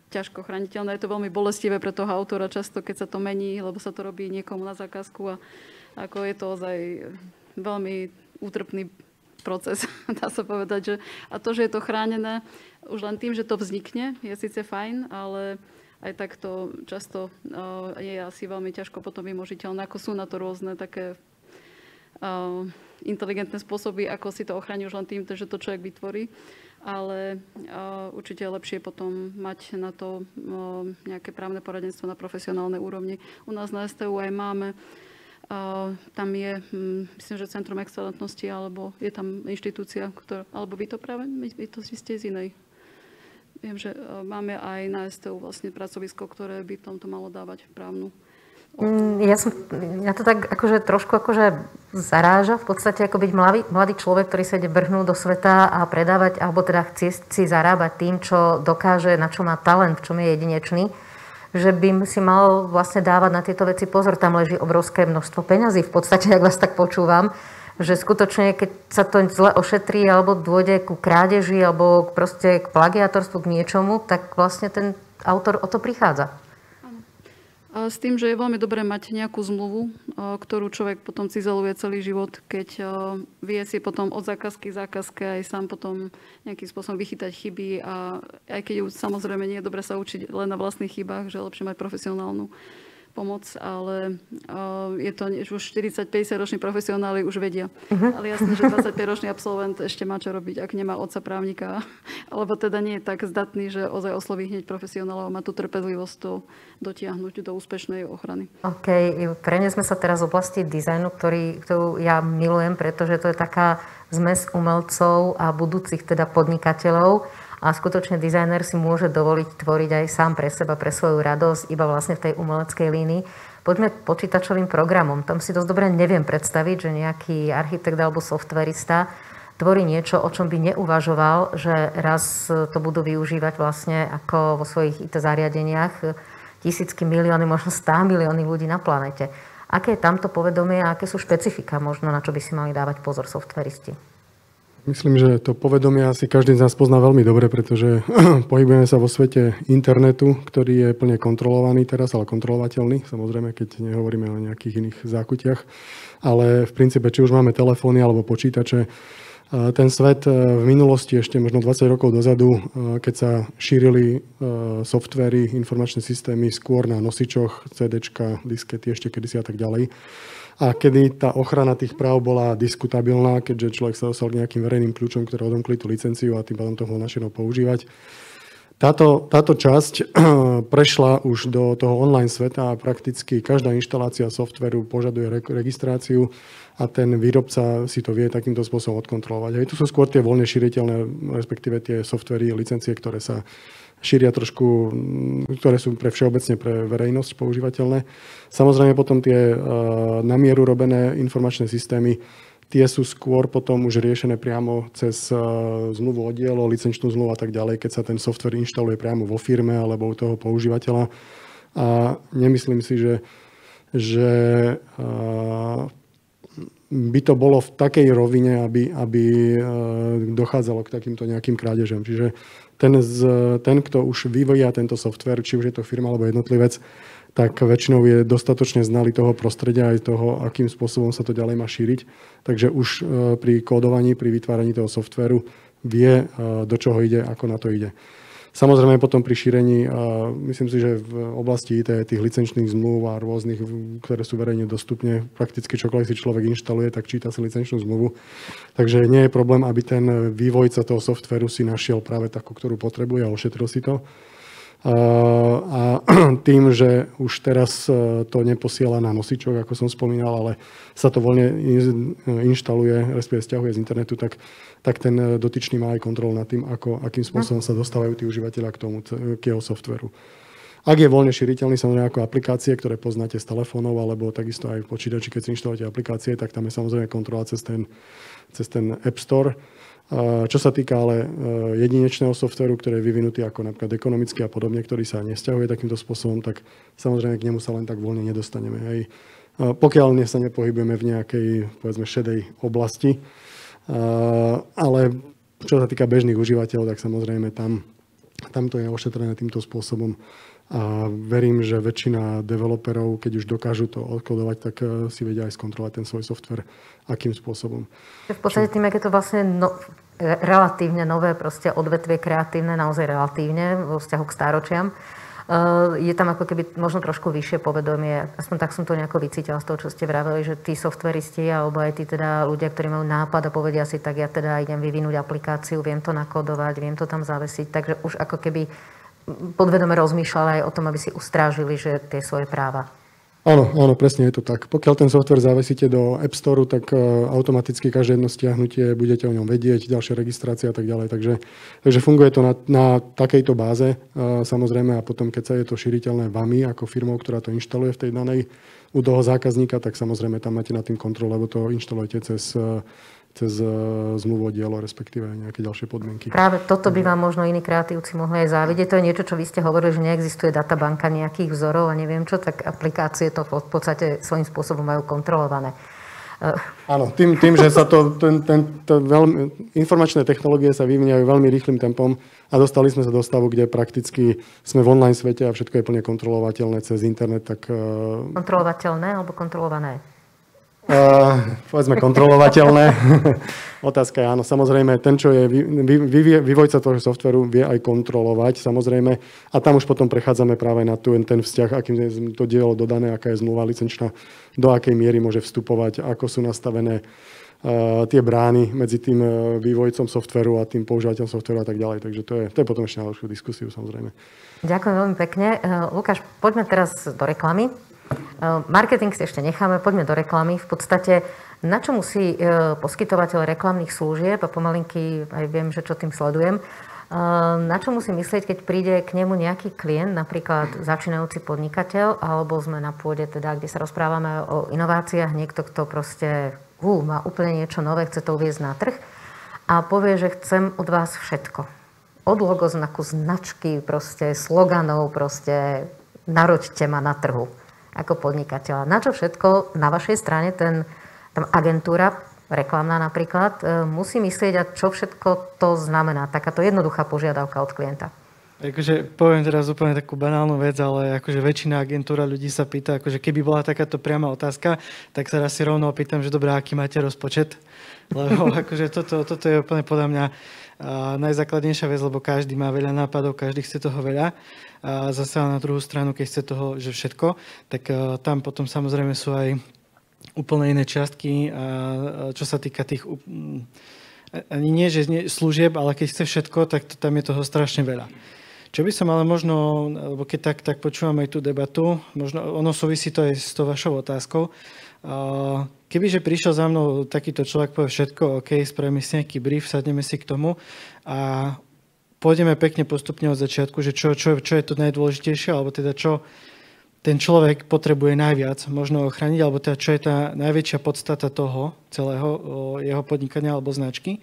E: ťažko chrániteľné. Je to veľmi bolestivé pre toho autora často, keď sa to mení, lebo sa to robí niekomu na zákazku a ako je to ozaj veľmi útrpný proces, dá sa povedať. Že, a to, že je to chránené, už len tým, že to vznikne, je síce fajn, ale aj tak to často uh, je asi veľmi ťažko potom vymožiteľné, ako sú na to rôzne také uh, inteligentné spôsoby, ako si to ochráni už len tým, že to človek vytvorí. Ale uh, určite je lepšie potom mať na to uh, nejaké právne poradenstvo na profesionálnej úrovni. U nás na es té ú aj máme, uh, tam je, um, myslím, že Centrum excelentnosti, alebo je tam inštitúcia, ktorá, alebo vy to práve, vy to si ste z inej. Viem, že uh, máme aj na es té ú vlastne pracovisko, ktoré by v tomto malo dávať právnu.
A: Ja som, ja to tak akože trošku akože zaráža v podstate ako byť mladý, mladý človek, ktorý sa ide vrhnúť do sveta a predávať, alebo teda chci si zarábať tým, čo dokáže, na čo má talent, v čom je jedinečný, že by si mal vlastne dávať na tieto veci pozor. Tam leží obrovské množstvo peňazí. V podstate, ak vás tak počúvam, že skutočne, keď sa to zle ošetrí, alebo dôjde ku krádeži, alebo proste k plagiátorstvu, k niečomu, tak vlastne ten autor o to prichádza.
E: S tým, že je veľmi dobré mať nejakú zmluvu, ktorú človek potom cizeluje celý život, keď vie si potom od zákazky k zákazke aj sám potom nejakým spôsobom vychytať chyby a aj keď ju samozrejme nie je dobré sa učiť len na vlastných chybách, že je lepšie mať profesionálnu pomoc, ale uh, je to už štyridsať päťdesiat roční profesionáli už vedia. Uh-huh. Ale jasné, že dvadsaťpäťročný absolvent ešte má čo robiť, ak nemá otca právnika, alebo teda nie je tak zdatný, že ozaj osloví hneď profesionálov a má tú trpezlivosť to dotiahnuť do úspešnej ochrany. OK,
A: preniesme sa teraz z oblasti dizajnu, ktorý, ktorú ja milujem, pretože to je taká zmes umelcov a budúcich teda podnikateľov. A skutočne dizajner si môže dovoliť tvoriť aj sám pre seba, pre svoju radosť, iba vlastne v tej umeleckej línii. Poďme k počítačovým programom. Tam si dosť dobre neviem predstaviť, že nejaký architekt alebo softverista tvorí niečo, o čom by neuvažoval, že raz to budú využívať vlastne ako vo svojich í té zariadeniach tisícky, milióny, možno stá milióny ľudí na planete. Aké je tamto povedomie a aké sú špecifika možno, na čo by si mali dávať pozor softveristi?
C: Myslím, že to povedomie asi každý z nás pozná veľmi dobre, pretože pohybujeme sa vo svete internetu, ktorý je plne kontrolovaný teraz, ale kontrolovateľný, samozrejme, keď nehovoríme o nejakých iných zákutiach. Ale v princípe, či už máme telefóny alebo počítače, ten svet v minulosti, ešte možno dvadsať rokov dozadu, keď sa šírili softvery, informačné systémy skôr na nosičoch, CDčka, diskety, ešte kedysi a tak ďalej, a kedy tá ochrana tých práv bola diskutabilná, keďže človek sa dostal k nejakým verejným kľúčom, ktoré odomkli tú licenciu a tým pádom to mohol našiel používať. Táto, táto časť prešla už do toho online sveta a prakticky každá inštalácia softveru požaduje re- registráciu a ten výrobca si to vie takýmto spôsobom odkontrolovať. Aj tu sú skôr tie voľne šíriteľné, respektíve tie softvery, licencie, ktoré sa šíria trošku, ktoré sú pre všeobecne pre verejnosť používateľné. Samozrejme potom tie na mieru robené informačné systémy, tie sú skôr potom už riešené priamo cez zmluvu o dielo, licenčnú zmluvu a tak ďalej, keď sa ten software inštaluje priamo vo firme alebo u toho používateľa. A nemyslím si, že, že by to bolo v takej rovine, aby, aby dochádzalo k takýmto nejakým krádežom. Čiže ten, z, ten, kto už vyvíja tento software, či už je to firma alebo jednotlivec, tak väčšinou je dostatočne znalý toho prostredia aj toho, akým spôsobom sa to ďalej má šíriť. Takže už pri kódovaní, pri vytváraní toho softvéru vie, do čoho ide, ako na to ide. Samozrejme potom pri šírení, myslím si, že v oblasti í té, tých licenčných zmluv a rôznych, ktoré sú verejne dostupne, prakticky čokoľvek si človek inštaluje, tak číta si licenčnú zmluvu. Takže nie je problém, aby ten vývojca toho softvéru si našiel práve takú, ktorú potrebuje a ošetril si to. A tým, že už teraz to neposiela na nosičok, ako som spomínal, ale sa to voľne inštaluje, respektíve stiahuje z internetu, tak, tak ten dotyčný má aj kontrolu nad tým, ako, akým spôsobom sa dostávajú tí užívateľia k tomu, k jeho softveru. Ak je voľne šíriteľný, samozrejme ako aplikácie, ktoré poznáte z telefónov, alebo takisto aj v počítači, keď si inštalujete aplikácie, tak tam je samozrejme kontrola cez ten, cez ten App Store. Čo sa týka ale jedinečného softveru, ktorý je vyvinutý ako napríklad ekonomicky a podobne, ktorý sa nesťahuje takýmto spôsobom, tak samozrejme k nemu sa len tak voľne nedostaneme. Hej. Pokiaľ sa nepohybujeme v nejakej, povedzme, šedej oblasti. Ale čo sa týka bežných užívateľov, tak samozrejme tam Tam to je ošetrené týmto spôsobom. A verím, že väčšina developerov, keď už dokážu to odkodovať, tak si vedia aj skontrolovať ten svoj software, akým spôsobom.
A: V podstate tým, jak je to vlastne no, relatívne nové proste odvetvie kreatívne, naozaj relatívne vo vzťahu k stáročiam, je tam ako keby možno trošku vyššie povedomie. Aspoň tak som to nejako vycítila z toho, čo ste vraveli, že tí softveristi alebo aj tí teda ľudia, ktorí majú nápad a povedia si, tak ja teda idem vyvinúť aplikáciu, viem to nakodovať, viem to tam zavesiť, takže už ako keby podvedome rozmýšľali aj o tom, aby si ustrážili, že tie svoje práva.
C: Áno, áno, presne je to tak. Pokiaľ ten software zavesíte do App Store, tak automaticky každé jedno stiahnutie budete o ňom vedieť, ďalšia registrácia a tak ďalej. Takže, takže funguje to na, na takejto báze, samozrejme, a potom, keď sa je to šíriteľné vami, ako firmou, ktorá to inštaluje v tej danej u toho zákazníka, tak samozrejme tam máte nad tým kontrolu, lebo to inštalujete cez cez zmluvu o dielo, respektíve nejaké ďalšie podmienky.
A: Práve toto by vám možno iní kreatívci mohli aj závidieť. To je niečo, čo vy ste hovorili, že neexistuje databanka nejakých vzorov a neviem čo, tak aplikácie to v podstate svojím spôsobom majú kontrolované.
C: Áno, tým, tým, že sa to, ten, ten, to veľmi, informačné technológie sa vyvíjajú veľmi rýchlym tempom a dostali sme sa do stavu, kde prakticky sme v online svete a všetko je plne kontrolovateľné cez internet. Tak,
A: kontrolovateľné alebo kontrolované?
C: Uh, povedzme kontrolovateľné. Otázka je áno. Samozrejme, ten, čo je vy, vy, vývojca toho softveru, vie aj kontrolovať, samozrejme. A tam už potom prechádzame práve na tu, ten vzťah, akým je to dielo dodané, aká je zmluva licenčná, do akej miery môže vstupovať, ako sú nastavené uh, tie brány medzi tým uh, vývojcom softveru a tým používateľom softveru a tak ďalej. Takže to je, to je potom ešte na ďalšiu diskusiu, samozrejme. Ďakujem
A: veľmi pekne. Uh, Lukáš, poďme teraz do reklamy. Marketing si ešte necháme, poďme do reklamy. V podstate, na čo musí poskytovateľ reklamných služieb, a pomalinky aj viem, že čo tým sledujem, na čo musí myslieť, keď príde k nemu nejaký klient, napríklad začínajúci podnikateľ, alebo sme na pôde, teda, kde sa rozprávame o inováciách, niekto, kto proste uh, má úplne niečo nové, chce to uviesť na trh a povie, že chcem od vás všetko. Od logoznaku, značky, proste sloganov, proste naroďte ma na trhu ako podnikateľa. Na čo všetko na vašej strane ten, tam agentúra, reklamná napríklad, musí myslieť a čo všetko to znamená? Takáto jednoduchá požiadavka od klienta.
F: Akože poviem teraz úplne takú banálnu vec, ale akože väčšina agentúra ľudí sa pýta, akože keby bola takáto priama otázka, tak sa raz si rovno opýtam, že dobrá, aký máte rozpočet? Lebo akože toto, toto je úplne podľa mňa najzákladnejšia vec, lebo každý má veľa nápadov, každý chce toho veľa. A zase na druhú stranu, keď chce toho, že všetko, tak uh, tam potom samozrejme sú aj úplne iné čiastky, uh, čo sa týka tých um, ani nie, že nie, služieb, ale keď chce všetko, tak to, tam je toho strašne veľa. Čo by som ale možno, lebo keď tak, tak počúvam aj tú debatu, možno ono súvisí to aj s tou vašou otázkou. Uh, kebyže prišiel za mnou takýto človek, povie všetko, OK, spravíme si nejaký brief, sadneme si k tomu a pôjdeme pekne postupne od začiatku, že čo, čo, čo je to najdôležitejšie, alebo teda čo ten človek potrebuje najviac možno ochrániť, alebo teda čo je tá najväčšia podstata toho celého jeho podnikania alebo značky.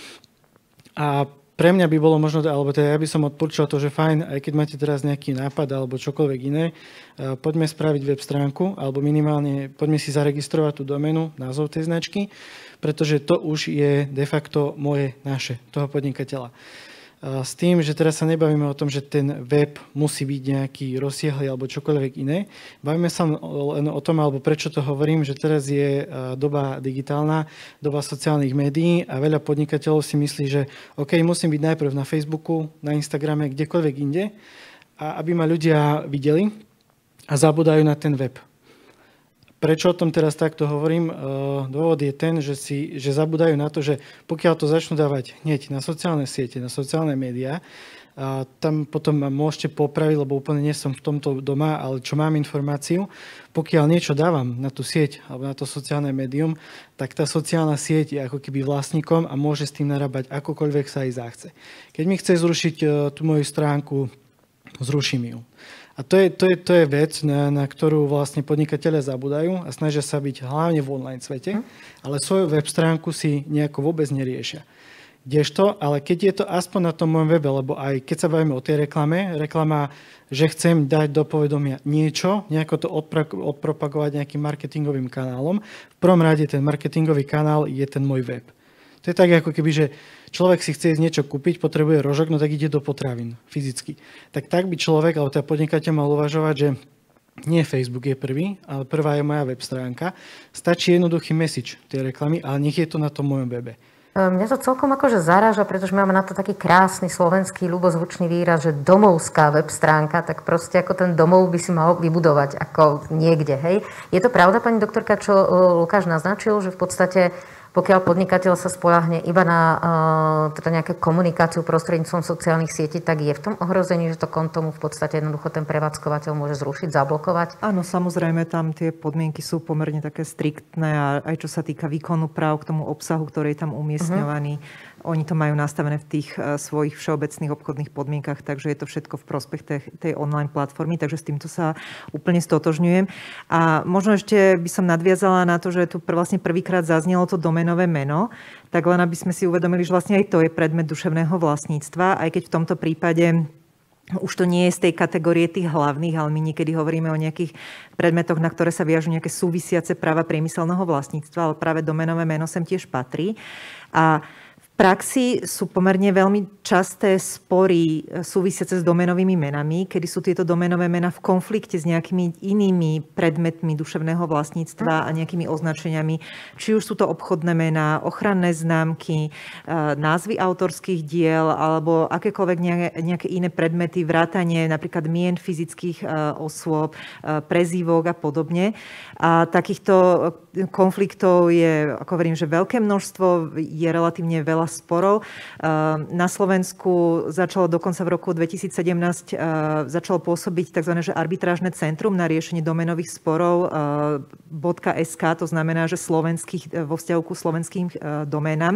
F: A pre mňa by bolo možno, alebo teda ja by som odporúčal to, že fajn, aj keď máte teraz nejaký nápad alebo čokoľvek iné, poďme spraviť web stránku, alebo minimálne poďme si zaregistrovať tú doménu, názov tej značky, pretože to už je de facto moje, naše, toho podnikateľa. S tým, že teraz sa nebavíme o tom, že ten web musí byť nejaký rozsiahly alebo čokoľvek iné. Bavíme sa len o tom, alebo prečo to hovorím, že teraz je doba digitálna, doba sociálnych médií a veľa podnikateľov si myslí, že OK, musím byť najprv na Facebooku, na Instagrame, kdekoľvek inde, a aby ma ľudia videli a zabudajú na ten web. Prečo o tom teraz takto hovorím? Dôvod je ten, že, si, že zabudajú na to, že pokiaľ to začnú dávať hneď na sociálne siete, na sociálne médiá, a tam potom ma môžete popraviť, lebo úplne nie som v tomto doma, ale čo mám informáciu, pokiaľ niečo dávam na tú sieť alebo na to sociálne médium, tak tá sociálna sieť je ako keby vlastníkom a môže s tým narábať akokoľvek sa aj zachce. Keď mi chce zrušiť tú moju stránku, zruším ju. A to je, to je, to je vec, na, na ktorú vlastne podnikatelia zabudajú a snažia sa byť hlavne v online svete, ale svoju web stránku si nejako vôbec neriešia. Kdežto, ale keď je to aspoň na tom mojom webe, lebo aj keď sa bavíme o tej reklame, reklama, že chcem dať do povedomia niečo, nejako to odpro- odpropagovať nejakým marketingovým kanálom, v prvom rade ten marketingový kanál je ten môj web. To je tak, ako keby, že človek si chce ísť niečo kúpiť, potrebuje rožok, no tak ide do potravín fyzicky. Tak tak by človek, alebo teda podnikateľ mal uvažovať, že nie Facebook je prvý, ale prvá je moja web stránka. Stačí jednoduchý message tej reklamy, ale nech je to na tom mojom webe.
A: Mňa to celkom akože zaráža, pretože máme na to taký krásny slovenský ľubozvučný výraz, že domovská web stránka, tak proste ako ten domov by si mal vybudovať ako niekde, hej. Je to pravda, pani doktorka, čo Lukáš naznačil, že v podstate pokiaľ podnikateľ sa spoľahne iba na uh, teda nejakú komunikáciu prostredníctvom sociálnych sietí, tak je v tom ohrození, že to konto mu v podstate jednoducho ten prevádzkovateľ môže zrušiť, zablokovať?
B: Áno, samozrejme, tam tie podmienky sú pomerne také striktné a aj čo sa týka výkonu práv k tomu obsahu, ktorý je tam umiestňovaný. Uh-huh. Oni to majú nastavené v tých uh, svojich všeobecných obchodných podmienkach, takže je to všetko v prospech tej, tej online platformy, takže s týmto sa úplne stotožňujem. A možno ešte by som nadviazala na to, že tu vlastne prvýkrát zaznelo to doménové meno, tak len aby sme si uvedomili, že vlastne aj to je predmet duševného vlastníctva, aj keď v tomto prípade už to nie je z tej kategórie tých hlavných, ale my niekedy hovoríme o nejakých predmetoch, na ktoré sa viažú nejaké súvisiace práva priemyselného vlastníctva, ale práve doménové meno sem tiež patrí. A v praxi sú pomerne veľmi časté spory súvisiace s doménovými menami, kedy sú tieto doménové mená v konflikte s nejakými inými predmetmi duševného vlastníctva a nejakými označeniami. Či už sú to obchodné mená, ochranné známky, názvy autorských diel alebo akékoľvek nejaké iné predmety, vrátanie napríklad mien fyzických osôb, prezývok a podobne. A takýchto konfliktov je, ako hovorím, že veľké množstvo, je relatívne veľa sporov. Na Slovensku začalo dokonca v roku dvetisícsedemnásť začalo pôsobiť tzv. Arbitrážne centrum na riešenie doménových sporov .sk, to znamená, že slovenských, vo vzťahu ku slovenským doménam.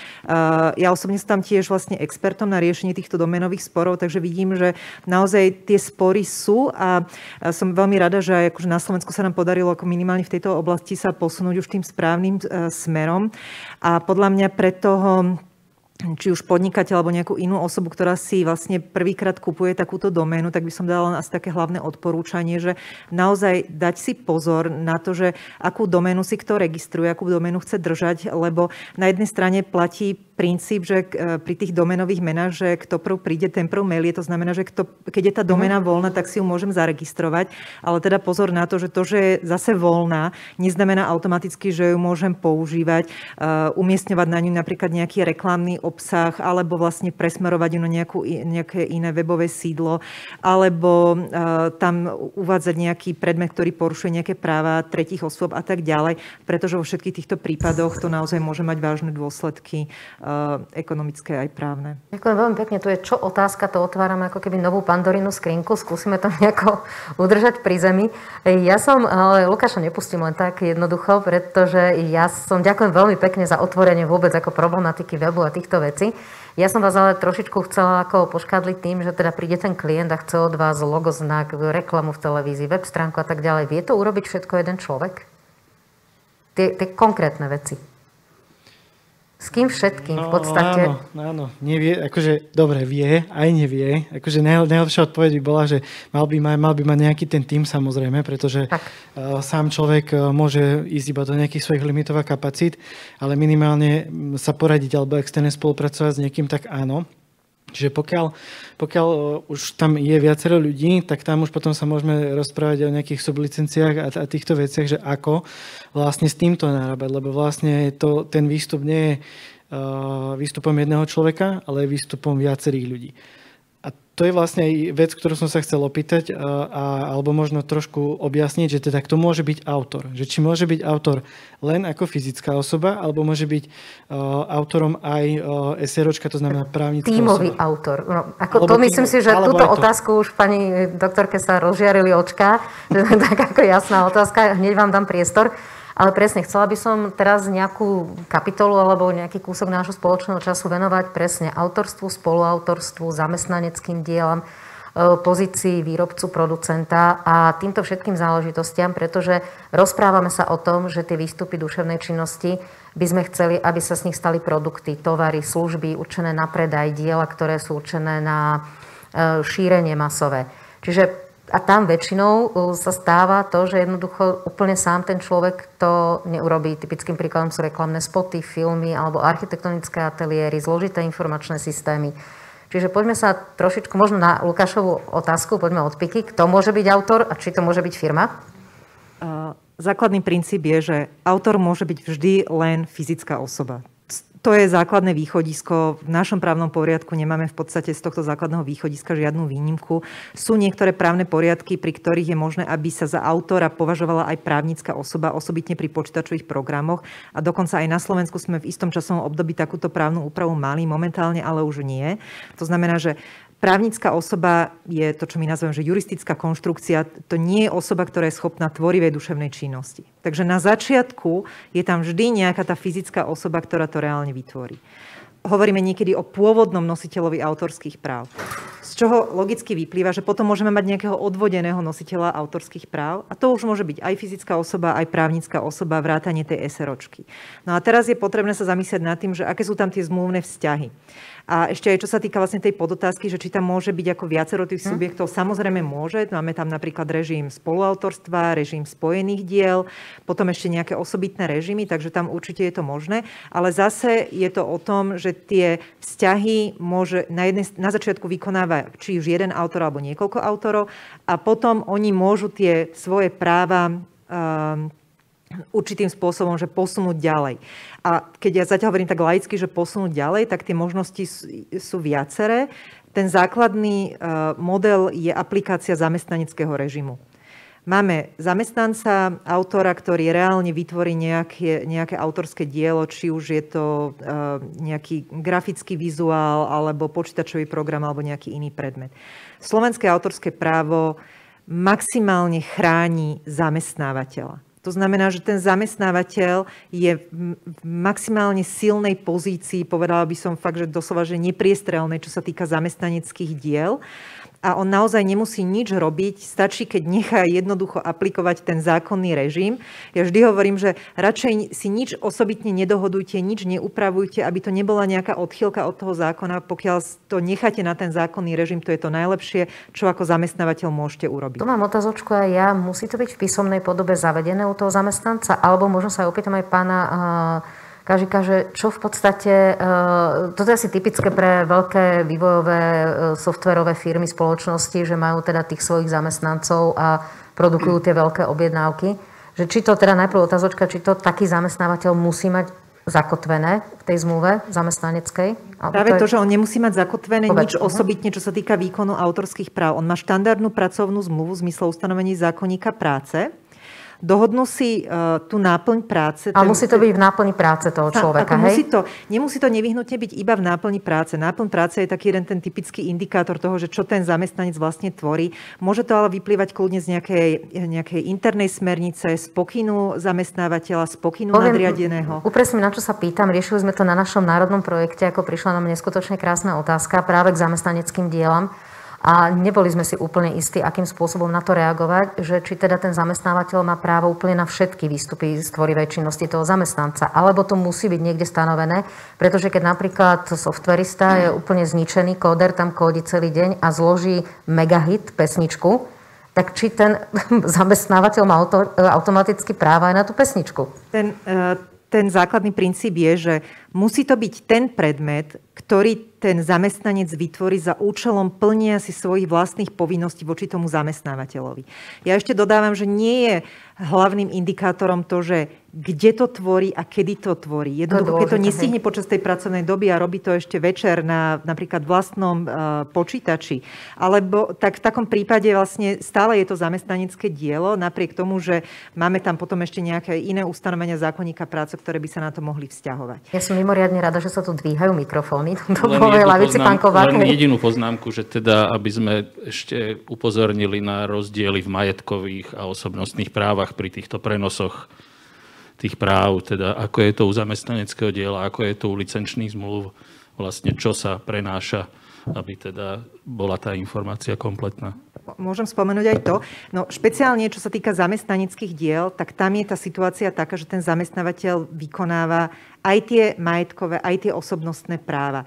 B: Ja osobne som tam tiež vlastne expertom na riešenie týchto doménových sporov, takže vidím, že naozaj tie spory sú a som veľmi rada, že aj akože na Slovensku sa nám podarilo ako minimálne v tejto oblasti sa posunúť už tým správnym smerom. A podľa mňa pre toho či už podnikateľ alebo nejakú inú osobu, ktorá si vlastne prvýkrát kupuje takúto doménu, tak by som dala len asi také hlavné odporúčanie, že naozaj dať si pozor na to, že akú doménu si kto registruje, akú doménu chce držať, lebo na jednej strane platí princíp, že pri tých doménových menách, že kto prv príde, ten prv mailie, to znamená, že kto, keď je tá doména voľná, tak si ju môžem zaregistrovať, ale teda pozor na to, že to, že je zase voľná, neznamená automaticky, že ju môžem používať, umiestňovať na ňu napríklad nejaký reklamný obsah, alebo vlastne presmerovať ju na nejakú, nejaké iné webové sídlo, alebo tam uvádzať nejaký predmet, ktorý porušuje nejaké práva tretích osôb a tak ďalej, pretože vo všetkých týchto prípadoch to naozaj môže mať vážne dôsledky ekonomické aj právne.
A: Ďakujem veľmi pekne. Tu je čo otázka, to otvárame ako keby novú Pandorinu skrinku. Skúsime to nejako udržať pri zemi. Ja som, ale Lukáša nepustím len tak jednoducho, pretože ja som, ďakujem veľmi pekne za otvorenie vôbec ako problematiky webu a týchto vecí. Ja som vás ale trošičku chcela ako poškadliť tým, že teda príde ten klient a chce od vás logo, znak, reklamu v televízii, web stránku a tak ďalej. Vie to urobiť všetko jeden človek? Tie, tie konkrétne veci. S kým všetkým v podstate?
F: No, áno, áno, nevie, akože dobre vie, aj nevie. Akože najlepšia odpoveď by bola, že mal by, mať, mal by mať nejaký ten tím samozrejme, pretože uh, sám človek uh, môže ísť iba do nejakých svojich limitov a kapacít, ale minimálne sa poradiť alebo externe spolupracovať s niekým, tak áno. Čiže pokiaľ, pokiaľ už tam je viacero ľudí, tak tam už potom sa môžeme rozprávať o nejakých sublicenciách a, a týchto veciach, že ako vlastne s týmto narábať, lebo vlastne to, ten výstup nie je uh, výstupom jedného človeka, ale je výstupom viacerých ľudí. A to je vlastne aj vec, ktorú som sa chcel opýtať a, a, alebo možno trošku objasniť, že teda kto môže byť autor. Že či môže byť autor len ako fyzická osoba, alebo môže byť uh, autorom aj uh, SROčka, to znamená právnická
A: tímový
F: osoba.
A: autor. No, ako to tým, myslím si, že túto otázku už pani doktorke sa rozžiarili očká. Tak ako jasná otázka, hneď vám dám priestor. Ale presne, chcela by som teraz nejakú kapitolu alebo nejaký kúsok nášho spoločného času venovať presne autorstvu, spoluautorstvu, zamestnaneckým dielam, pozícii výrobcu, producenta a týmto všetkým záležitostiam, pretože rozprávame sa o tom, že tie výstupy duševnej činnosti by sme chceli, aby sa z nich stali produkty, tovary, služby určené na predaj, diela, ktoré sú určené na šírenie masové. Čiže A tam väčšinou sa stáva to, že jednoducho úplne sám ten človek to neurobí. Typickým príkladom sú reklamné spoty, filmy alebo architektonické ateliéry, zložité informačné systémy. Čiže poďme sa trošičku možno na Lukášovú otázku, poďme od piky. Kto môže byť autor a či to môže byť firma?
B: Základný princíp je, že autor môže byť vždy len fyzická osoba. To je základné východisko. V našom právnom poriadku nemáme v podstate z tohto základného východiska žiadnu výnimku. Sú niektoré právne poriadky, pri ktorých je možné, aby sa za autora považovala aj právnická osoba, osobitne pri počítačových programoch. A dokonca aj na Slovensku sme v istom časovom období takúto právnu úpravu mali, momentálne ale už nie. To znamená, že právnická osoba je to, čo my nazveme, že juristická konštrukcia. To nie je osoba, ktorá je schopná tvorivej duševnej činnosti. Takže na začiatku je tam vždy nejaká tá fyzická osoba, ktorá to reálne vytvorí. Hovoríme niekedy o pôvodnom nositeľovi autorských práv. Z čoho logicky vyplýva, že potom môžeme mať nejakého odvodeného nositeľa autorských práv. A to už môže byť aj fyzická osoba, aj právnická osoba, vrátane tej SROčky. No a teraz je potrebné sa zamyslieť nad tým, že aké sú tam tie zmluvné vzťahy. A ešte aj čo sa týka vlastne tej podotázky, že či tam môže byť ako viacero tých subjektov, samozrejme môže. Máme tam napríklad režim spoluautorstva, režim spojených diel, potom ešte nejaké osobitné režimy, takže tam určite je to možné. Ale zase je to o tom, že tie vzťahy môže na, jednej, na začiatku vykonáva či už jeden autor alebo niekoľko autorov a potom oni môžu tie svoje práva um, určitým spôsobom, že posunúť ďalej. A keď ja zatiaľ hovorím tak laicky, že posunúť ďalej, tak tie možnosti sú, sú viaceré. Ten základný uh, model je aplikácia zamestnaneckého režimu. Máme zamestnanca, autora, ktorý reálne vytvorí nejaké, nejaké autorské dielo, či už je to uh, nejaký grafický vizuál, alebo počítačový program, alebo nejaký iný predmet. Slovenské autorské právo maximálne chráni zamestnávateľa. To znamená, že ten zamestnávateľ je v maximálne silnej pozícii, povedala by som fakt, že doslova, že nepriestrelnej, čo sa týka zamestnaneckých diel. A on naozaj nemusí nič robiť, stačí, keď nechá jednoducho aplikovať ten zákonný režim. Ja vždy hovorím, že radšej si nič osobitne nedohodujte, nič neupravujte, aby to nebola nejaká odchýlka od toho zákona. Pokiaľ to necháte na ten zákonný režim, to je to najlepšie, čo ako zamestnávateľ môžete urobiť.
A: Tu mám otázočku aj ja. Musí to byť v písomnej podobe zavedené u toho zamestnanca? Alebo možno sa aj opýtam aj pána uh... Kažika, že čo v podstate, toto je asi typické pre veľké vývojové softverové firmy, spoločnosti, že majú teda tých svojich zamestnancov a produkujú tie veľké objednávky. Že či to teda najprv otázočka, či to taký zamestnávateľ musí mať zakotvené v tej zmluve zamestnaneckej?
B: Práve to, je... to, že on nemusí mať zakotvené Povedz, nič osobitne, čo sa týka výkonu autorských práv. On má štandardnú pracovnú zmluvu v zmysle ustanovení zákonníka práce. Dohodnú si uh, tú náplň práce.
A: Ale musí to byť v náplni práce toho človeka, hej?
B: Musí to, nemusí to nevyhnutne byť iba v náplni práce. Náplň práce je taký jeden ten typický indikátor toho, že čo ten zamestnanec vlastne tvorí. Môže to ale vyplývať kľudne z nejakej, nejakej internej smernice, z pokynu zamestnávateľa, z pokynu Poviem, nadriadeného.
A: Upresním, na čo sa pýtam. Riešili sme to na našom národnom projekte, ako prišla nám neskutočne krásna otázka práve k zamestnaneckým dielam. A neboli sme si úplne istí, akým spôsobom na to reagovať, že či teda ten zamestnávateľ má právo úplne na všetky výstupy z tvorivej činnosti toho zamestnanca, alebo to musí byť niekde stanovené, pretože keď napríklad softverista je úplne zničený, kóder tam kódi celý deň a zloží megahit pesničku, tak či ten zamestnávateľ má auto, automaticky práva aj na tú pesničku?
B: Ten, ten základný princíp je, že musí to byť ten predmet, ktorý ten zamestnanec vytvorí za účelom plnenia si svojich vlastných povinností voči tomu zamestnávateľovi. Ja ešte dodávam, že nie je hlavným indikátorom to, že kde to tvorí a kedy to tvorí. Jednoducho, keď to nestihne počas tej pracovnej doby a robí to ešte večer na napríklad vlastnom uh, počítači, alebo tak v takom prípade vlastne stále je to zamestnanecké dielo, napriek tomu, že máme tam potom ešte nejaké iné ustanovenia zákonníka práce, ktoré by sa na to mohli vzťahovať.
A: Ja som mimoriadne rada, že sa tu dvíhajú mikrofóny. To
D: len, jednu poznám, len jedinú poznámku, že teda, aby sme ešte upozornili na rozdiely v majetkových a osobnostných právach pri týchto prenosoch tých práv, teda ako je to u zamestnaneckého diela, ako je to u licenčných zmluv, vlastne čo sa prenáša, aby teda bola tá informácia kompletná.
B: Môžem spomenúť aj to. No, špeciálne, čo sa týka zamestnaneckých diel, tak tam je tá situácia taká, že ten zamestnávateľ vykonáva aj tie majetkové, aj tie osobnostné práva.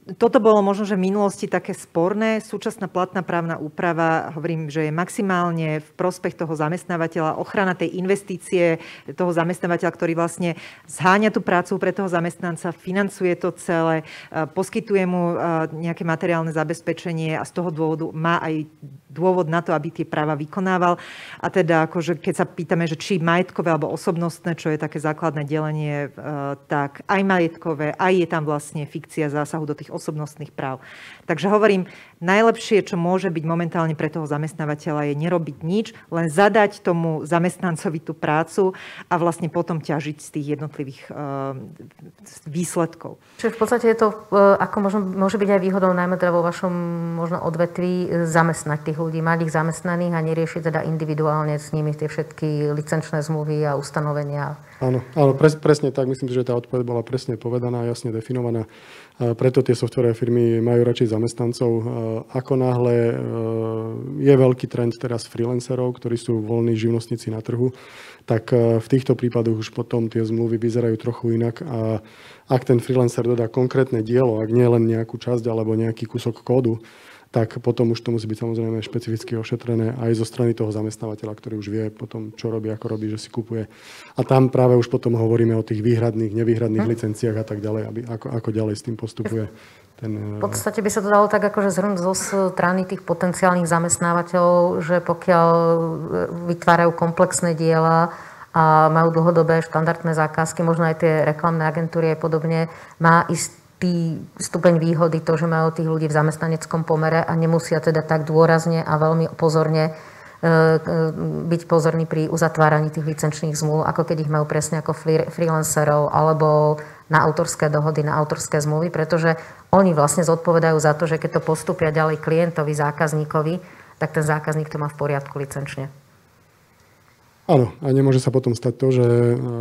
B: toto bolo možno, že v minulosti také sporné. Súčasná platná právna úprava, hovorím, že je maximálne v prospech toho zamestnávateľa, ochrana tej investície toho zamestnávateľa, ktorý vlastne zháňa tú prácu pre toho zamestnanca, financuje to celé, poskytuje mu nejaké materiálne zabezpečenie a z toho dôvodu má aj dôvod na to, aby tie práva vykonával. A teda, akože, keď sa pýtame, že či majetkové alebo osobnostné, čo je také základné delenie, tak aj majetkové, aj je tam vlastne fikcia zásahu do tých osobnostných práv. Takže hovorím, najlepšie, čo môže byť momentálne pre toho zamestnávateľa, je nerobiť nič, len zadať tomu zamestnancovi tú prácu a vlastne potom ťažiť z tých jednotlivých uh, výsledkov.
A: Čiže v podstate je to, ako možno, môže byť aj výhodou, najmä teda vo vašom možno odvetví, zamestnať tých ľudí, mať ich zamestnaných a neriešiť teda individuálne s nimi tie všetky licenčné zmluvy a ustanovenia.
C: Áno, áno pres, presne tak. Myslím si, že tá odpoveď bola presne povedaná, jasne definovaná. Preto tie softwarové firmy majú radšej zamestnancov. Ako náhle je veľký trend teraz freelancerov, ktorí sú voľní živnostníci na trhu, tak v týchto prípadoch už potom tie zmluvy vyzerajú trochu inak. A ak ten freelancer dodá konkrétne dielo, ak nie len nejakú časť alebo nejaký kúsok kódu, tak potom už to musí byť samozrejme špecificky ošetrené aj zo strany toho zamestnávateľa, ktorý už vie potom, čo robí, ako robí, že si kupuje. A tam práve už potom hovoríme o tých výhradných, nevýhradných hm. licenciách a tak ďalej, aby, ako, ako ďalej s tým postupuje. Ten,
A: v podstate by sa to dalo tak akože zhrnúť zo strany tých potenciálnych zamestnávateľov, že pokiaľ vytvárajú komplexné diela a majú dlhodobé štandardné zákazky, možno aj tie reklamné agentúry a podobne, má istý stupeň výhody to, že majú tých ľudí v zamestnaneckom pomere a nemusia teda tak dôrazne a veľmi pozorne byť pozorní pri uzatváraní tých licenčných zmluv, ako keď ich majú presne ako freelancerov alebo na autorské dohody, na autorské zmluvy, pretože oni vlastne zodpovedajú za to, že keď to postupia ďalej klientovi, zákazníkovi, tak ten zákazník to má v poriadku licenčne.
C: Áno, a nemôže sa potom stať to, že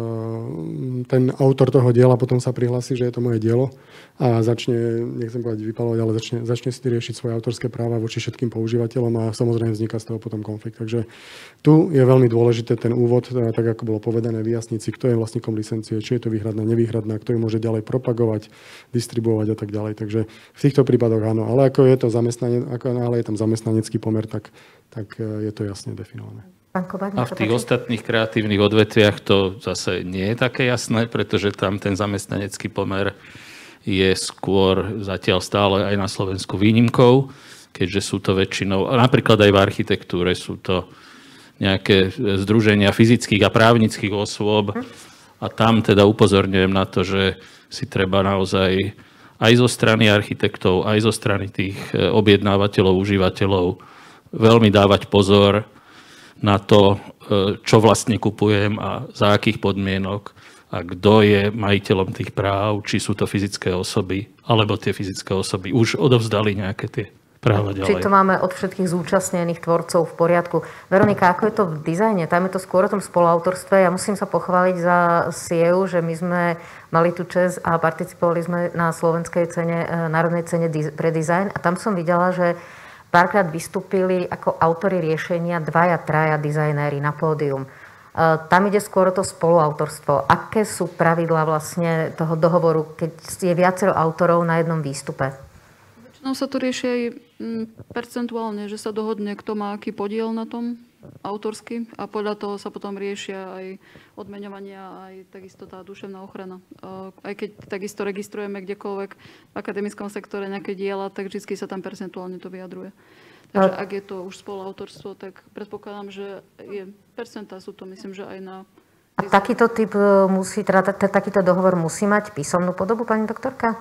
C: ten autor toho diela potom sa prihlási, že je to moje dielo a začne, nechcem povedať vypalovať, ale začne, začne si riešiť svoje autorské práva voči všetkým používateľom a samozrejme vzniká z toho potom konflikt. Takže tu je veľmi dôležité ten úvod, tak ako bolo povedané, vyjasniť si, kto je vlastníkom licencie, či je to výhradná, nevýhradná, kto ju môže ďalej propagovať, distribuovať a tak ďalej. Takže v týchto prípadoch áno, ale ako je to zamestnanie, ako ale je tam zamestnanecký pomer, tak, tak je to jasne definované.
D: A v tých ostatných kreatívnych odvetviach to zase nie je také jasné, pretože tam ten zamestnanecký pomer je skôr zatiaľ stále aj na Slovensku výnimkou, keďže sú to väčšinou, napríklad aj v architektúre sú to nejaké združenia fyzických a právnických osôb a tam teda upozorňujem na to, že si treba naozaj aj zo strany architektov, aj zo strany tých objednávateľov, užívateľov veľmi dávať pozor na to, čo vlastne kupujem a za akých podmienok a kto je majiteľom tých práv, či sú to fyzické osoby, alebo tie fyzické osoby už odovzdali nejaké tie práva ďalej.
A: Či to máme od všetkých zúčastnených tvorcov v poriadku. Veronika, ako je to v dizajne? Tam je to skôr o tom spoluautorstve. Ja musím sa pochváliť za es í u, že my sme mali tú česť a participovali sme na slovenskej cene, národnej cene pre dizajn a tam som videla, že párkrát vystúpili ako autori riešenia dvaja, traja dizajnéri na pódium. Tam ide skôr o to spoluautorstvo. Aké sú pravidlá vlastne toho dohovoru, keď je viacero autorov na jednom výstupe?
E: Väčšinou sa to rieši aj percentuálne, že sa dohodne, kto má aký podiel na tom autorsky a podľa toho sa potom riešia aj odmeňovania, aj takisto tá duševná ochrana. Aj keď takisto registrujeme kdekoľvek v akademickom sektore nejaké diela, tak vždy sa tam percentuálne to vyjadruje. Takže ak je to už spoluautorstvo, tak predpokladám, že je percentá sú to, myslím, že aj na...
A: A takýto typ musí, teda takýto dohovor musí mať písomnú podobu, pani doktorka?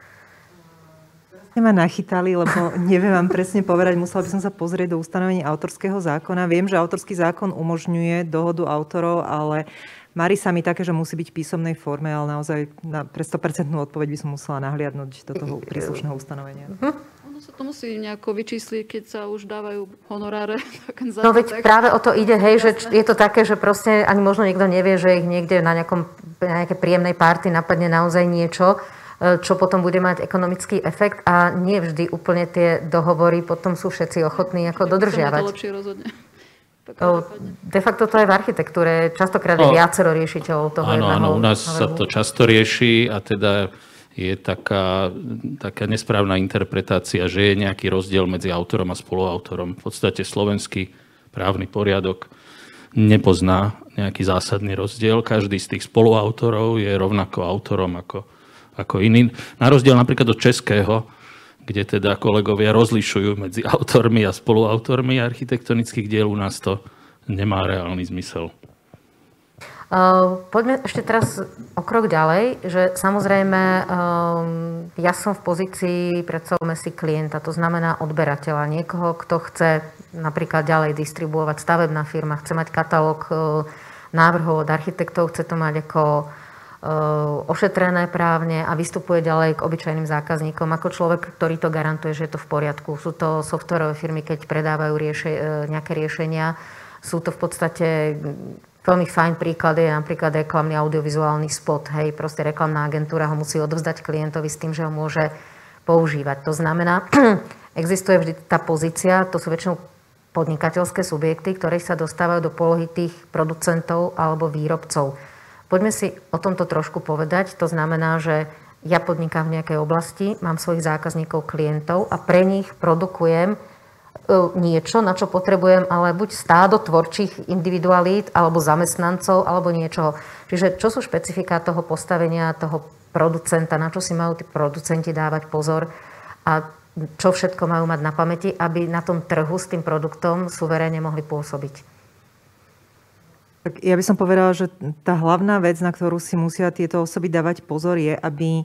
B: Ma nachytali, lebo neviem vám presne povedať, musela by som sa pozrieť do ustanovení autorského zákona. Viem, že autorský zákon umožňuje dohodu autorov, ale marí sa mi také, že musí byť v písomnej forme, ale naozaj na, pre sto percent odpoveď by som musela nahliadnúť do toho príslušného ustanovenia.
E: Ono sa to musí nejako vyčísliť, keď sa už dávajú honoráre.
A: No veď práve o to ide, hej, že je to také, že proste ani možno niekto nevie, že ich niekde na, nejakom, na nejakej príjemnej party napadne naozaj niečo, čo potom bude mať ekonomický efekt a nie vždy úplne tie dohovory potom sú všetci ochotní ako dodržiavať.
E: To lepšie rozhodne.
A: De facto to aj v architektúre častokrát je viacero riešiteľov toho
D: áno,
A: jedného.
D: Áno, u nás návrhu sa to často rieši a teda je taká, taká nesprávna interpretácia, že je nejaký rozdiel medzi autorom a spoluautorom. V podstate slovenský právny poriadok nepozná nejaký zásadný rozdiel. Každý z tých spoluautorov je rovnako autorom ako, ako iný. Na rozdiel napríklad od českého, kde teda kolegovia rozlišujú medzi autormi a spoluautormi architektonických diel, u nás to nemá reálny zmysel.
A: Uh, poďme ešte teraz o krok ďalej, že samozrejme um, ja som v pozícii, predstavme si klienta, to znamená odberateľa, niekoho, kto chce napríklad ďalej distribuovať, stavebná firma, chce mať katalóg uh, návrhov od architektov, chce to mať ako uh, ošetrené právne a vystupuje ďalej k obyčajným zákazníkom ako človek, ktorý to garantuje, že je to v poriadku. Sú to softwarové firmy, keď predávajú rieše, uh, nejaké riešenia, sú to v podstate veľmi fajn príklad je napríklad reklamný audiovizuálny spot. Hej, proste reklamná agentúra ho musí odovzdať klientovi s tým, že ho môže používať. To znamená, existuje vždy tá pozícia, to sú väčšinou podnikateľské subjekty, ktoré sa dostávajú do polohy tých producentov alebo výrobcov. Poďme si o tomto trošku povedať. To znamená, že ja podnikám v nejakej oblasti, mám svojich zákazníkov, klientov a pre nich produkujem niečo, na čo potrebujem, ale buď stádo tvorčích individualít, alebo zamestnancov, alebo niečoho. Čiže čo sú špecifika toho postavenia, toho producenta, na čo si majú tí producenti dávať pozor a čo všetko majú mať na pamäti, aby na tom trhu s tým produktom suverénne mohli pôsobiť?
B: Tak ja by som povedala, že tá hlavná vec, na ktorú si musia tieto osoby dávať pozor, je, aby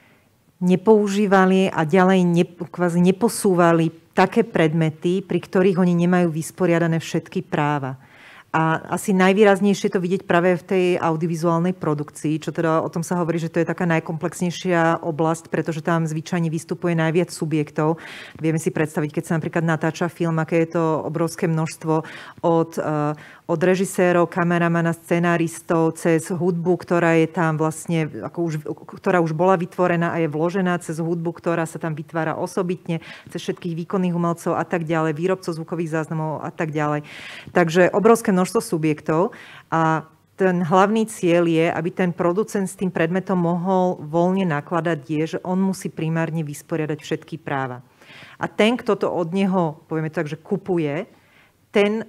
B: nepoužívali a ďalej ne, kvázi neposúvali také predmety, pri ktorých oni nemajú vysporiadané všetky práva. A asi najvýraznejšie to vidieť práve v tej audiovizuálnej produkcii, čo teda o tom sa hovorí, že to je taká najkomplexnejšia oblasť, pretože tam zvyčajne vystupuje najviac subjektov. Vieme si predstaviť, keď sa napríklad natáča film, aké je to obrovské množstvo od, od režisérov, kameramana, scenáristov, cez hudbu, ktorá je tam vlastne, ako už, ktorá už bola vytvorená a je vložená, cez hudbu, ktorá sa tam vytvára osobitne, cez všetkých výkonných umelcov a tak ďalej, výrobcov zvukových záznamov a tak ďalej. Takže obrovské množstvo subjektov a ten hlavný cieľ je, aby ten producent s tým predmetom mohol voľne nakladať, je, že on musí primárne vysporiadať všetky práva. A ten, kto to od neho, povieme tak, že kupuje, ten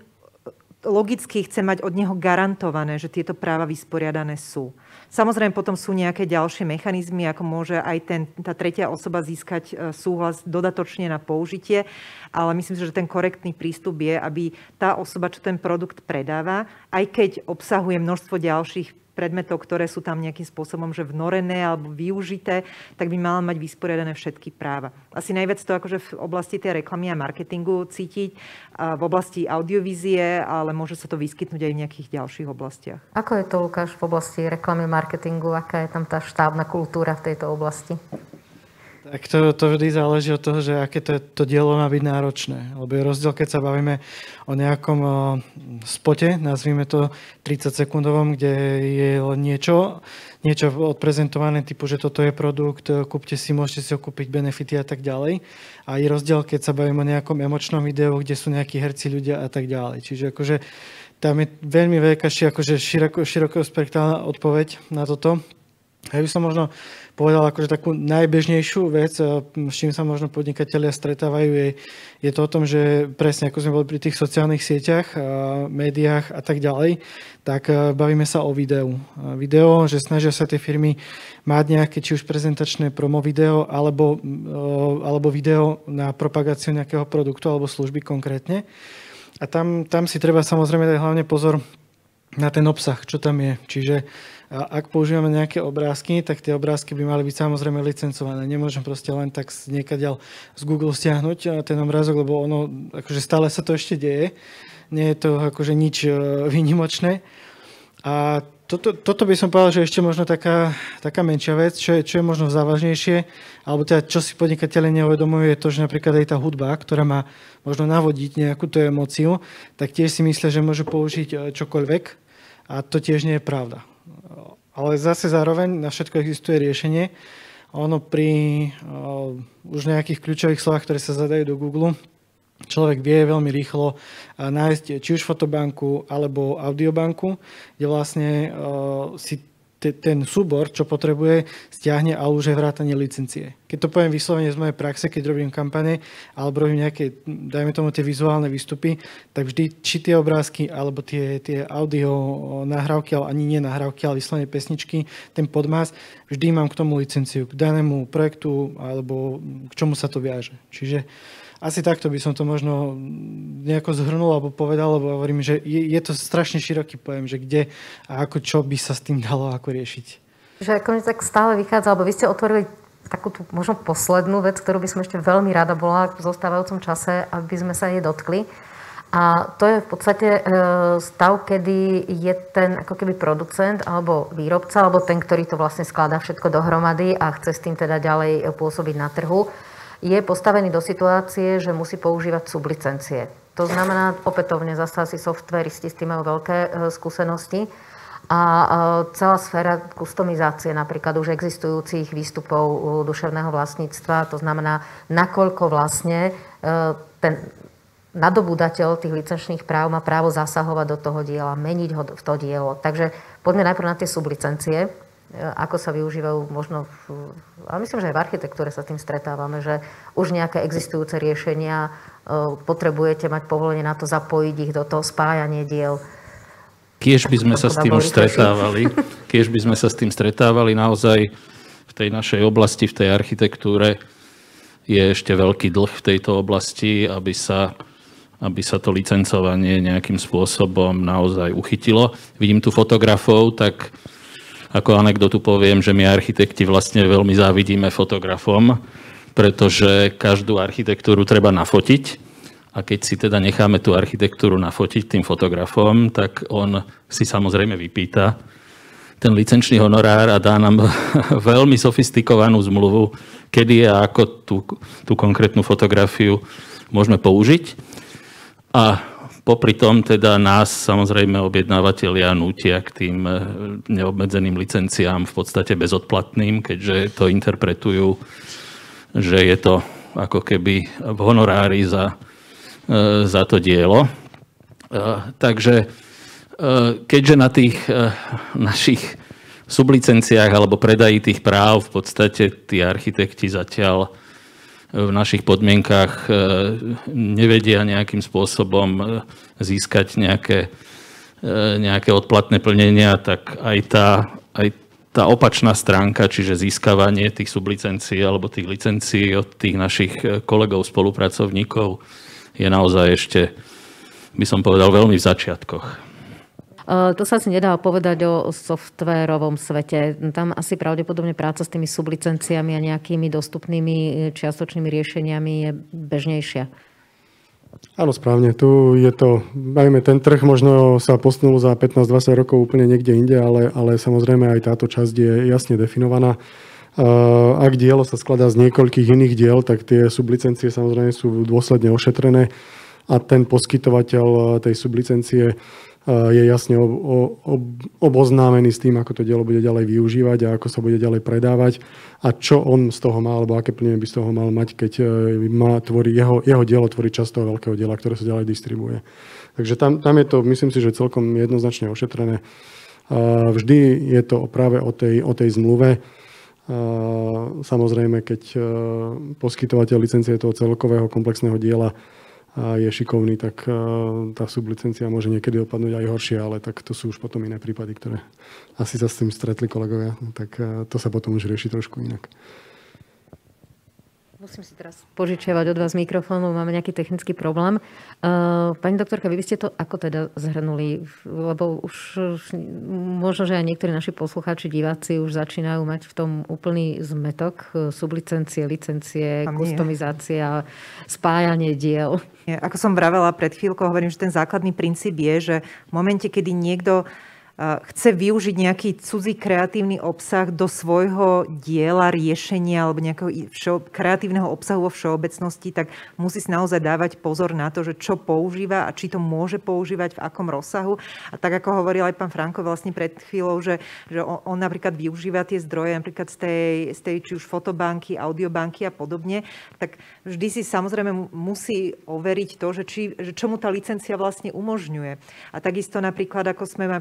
B: logicky chce mať od neho garantované, že tieto práva vysporiadané sú. Samozrejme, potom sú nejaké ďalšie mechanizmy, ako môže aj ten, tá tretia osoba získať súhlas dodatočne na použitie, ale myslím si, že ten korektný prístup je, aby tá osoba, čo ten produkt predáva, aj keď obsahuje množstvo ďalších predmetov, ktoré sú tam nejakým spôsobom že vnorené alebo využité, tak by mala mať vysporiadané všetky práva. Asi najviac to akože v oblasti tej reklamy a marketingu cítiť, v oblasti audiovízie, ale môže sa to vyskytnúť aj v nejakých ďalších oblastiach.
A: Ako je to, Lukáš, v oblasti reklamy a marketingu? Aká je tam tá štábna kultúra v tejto oblasti?
F: Tak to, to vždy záleží od toho, že aké to, to dielo má byť náročné. Lebo je rozdiel, keď sa bavíme o nejakom o, spote, nazvime to tridsať-sekundovom, kde je niečo, niečo odprezentované typu, že toto je produkt, kúpte si, môžete si ho kúpiť, benefity a tak ďalej. A je rozdiel, keď sa bavíme o nejakom emočnom videu, kde sú nejakí herci, ľudia a tak ďalej. Čiže akože tam je veľmi veľká, akože široko, širokospektrálna odpoveď na toto. Ja by som možno povedal akože takú najbežnejšiu vec, s čím sa možno podnikatelia stretávajú, je, je to o tom, že presne ako sme boli pri tých sociálnych sieťach, médiách a tak ďalej, tak bavíme sa o videu. Video, že snažia sa tie firmy mať nejaké či už prezentačné promo video, alebo, alebo video na propagáciu nejakého produktu alebo služby konkrétne. A tam, tam si treba samozrejme dať hlavne pozor na ten obsah, čo tam je. Čiže ak používame nejaké obrázky, tak tie obrázky by mali byť samozrejme licencované. Nemôžem proste len tak niekaďal z Google stiahnuť ten obrázok, lebo ono, akože stále sa to ešte deje. Nie je to akože nič výnimočné. A toto, toto by som povedal, že ešte možno taká, taká menšia vec, čo je, čo je možno závažnejšie, alebo teda čo si podnikatelia neuvedomujú, je to, že napríklad aj tá hudba, ktorá má možno navodiť nejakú tú emóciu, tak tiež si myslia, že môžu použiť čokoľvek a to tiež nie je pravda. Ale zase zároveň na všetko existuje riešenie. Ono pri uh, už nejakých kľúčových slovách, ktoré sa zadajú do Google, človek vie veľmi rýchlo uh, nájsť či už fotobanku alebo audiobanku, kde vlastne uh, si ten súbor, čo potrebuje, stiahne, ale už je vrátanie licencie. Keď to poviem vyslovene z mojej praxe, keď robím kampane alebo robím nejaké, dajme tomu tie vizuálne výstupy, tak vždy či tie obrázky alebo tie, tie audio nahrávky, ale ani nie nahrávky, ale vyslovene pesničky, ten podmas, vždy mám k tomu licenciu, k danému projektu alebo k čomu sa to viaže. Čiže asi takto by som to možno nejako zhrnul alebo povedal, lebo hovorím, že je, je to strašne široký pojem, že kde a ako čo by sa s tým dalo ako riešiť.
A: Že ako mi tak stále vychádza, alebo vy ste otvorili takú tú možno poslednú vec, ktorú by som ešte veľmi rada bola v zostávajúcom čase, aby sme sa jej dotkli. A to je v podstate stav, kedy je ten ako keby producent alebo výrobca, alebo ten, ktorý to vlastne skladá všetko dohromady a chce s tým teda ďalej pôsobiť na trhu, je postavený do situácie, že musí používať sublicencie. To znamená, opätovne zase asi softveristi s tým majú veľké skúsenosti a celá sféra kustomizácie napríklad už existujúcich výstupov duševného vlastníctva, to znamená, nakoľko vlastne ten nadobúdateľ tých licenčných práv má právo zasahovať do toho diela, meniť ho v to dielo. Takže poďme najprv na tie sublicencie, ako sa využívajú možno, v, ale myslím, že aj v architektúre sa s tým stretávame, že už nejaké existujúce riešenia potrebujete mať povolenie na to zapojiť ich do toho spájanie diel.
D: Kiež by sme sa s tým už stretávali, kiež by sme sa s tým stretávali naozaj v tej našej oblasti, v tej architektúre je ešte veľký dlh v tejto oblasti, aby sa, aby sa to licencovanie nejakým spôsobom naozaj uchytilo. Vidím tu fotografov, tak ako anekdotu poviem, že my architekti vlastne veľmi závidíme fotografom, pretože každú architektúru treba nafotiť a keď si teda necháme tú architektúru nafotiť tým fotografom, tak on si samozrejme vypýta ten licenčný honorár a dá nám veľmi sofistikovanú zmluvu, kedy a ako tú, tú konkrétnu fotografiu môžeme použiť. A popri tom teda nás samozrejme objednávateľia nútia k tým neobmedzeným licenciám v podstate bezodplatným, keďže to interpretujú, že je to ako keby v honorári za, za to dielo. Takže keďže na tých našich sublicenciách alebo predají tých práv v podstate tí architekti zatiaľ v našich podmienkách nevedia nejakým spôsobom získať nejaké, nejaké odplatné plnenia, tak aj tá, aj tá opačná stránka, čiže získavanie tých sublicencií alebo tých licencií od tých našich kolegov, spolupracovníkov je naozaj ešte, by som povedal, veľmi v začiatkoch.
A: To sa asi nedá povedať o softvérovom svete. Tam asi pravdepodobne práca s tými sublicenciami a nejakými dostupnými čiastočnými riešeniami je bežnejšia.
C: Áno, správne. Tu je to, bavíme, ten trh možno sa posunul za pätnásť dvadsať rokov úplne niekde inde, ale, ale samozrejme aj táto časť je jasne definovaná. Ak dielo sa skladá z niekoľkých iných diel, tak tie sublicencie samozrejme sú dôsledne ošetrené a ten poskytovateľ tej sublicencie je jasne oboznámený s tým, ako to dielo bude ďalej využívať a ako sa bude ďalej predávať a čo on z toho má, alebo aké plnenie by z toho mal mať, keď má tvorí, jeho, jeho dielo tvorí časť toho veľkého diela, ktoré sa ďalej distribuje. Takže tam, tam je to, myslím si, že celkom jednoznačne ošetrené. Vždy je to práve o tej, o tej zmluve. Samozrejme, keď poskytovateľ licencie toho celkového komplexného diela a je šikovný, tak tá sublicencia môže niekedy dopadnúť aj horšie, ale tak to sú už potom iné prípady, ktoré asi sa s tým stretli kolegovia, tak to sa potom už rieši trošku inak.
A: Musím si teraz požičiavať od vás mikrofónu, máme nejaký technický problém. Pani doktorka, vy by ste to ako teda zhrnuli? Lebo už možno, že aj niektorí naši poslucháči, diváci už začínajú mať v tom úplný zmetok. Sublicencie, licencie, kustomizácia, spájanie diel.
B: Ako som vravela pred chvíľkou, hovorím, že ten základný princíp je, že v momente, kedy niekto chce využiť nejaký cudzí kreatívny obsah do svojho diela, riešenia alebo nejakého všeo, kreatívneho obsahu vo všeobecnosti, tak musí si naozaj dávať pozor na to, že čo používa a či to môže používať v akom rozsahu. A tak ako hovoril aj pán Franko vlastne pred chvíľou, že, že on, on napríklad využíva tie zdroje napríklad z tej, z tej či už fotobanky, audiobanky a podobne, tak vždy si samozrejme musí overiť to, že, či, že čo mu tá licencia vlastne umožňuje. A takisto napríklad, ako sme napríklad počuli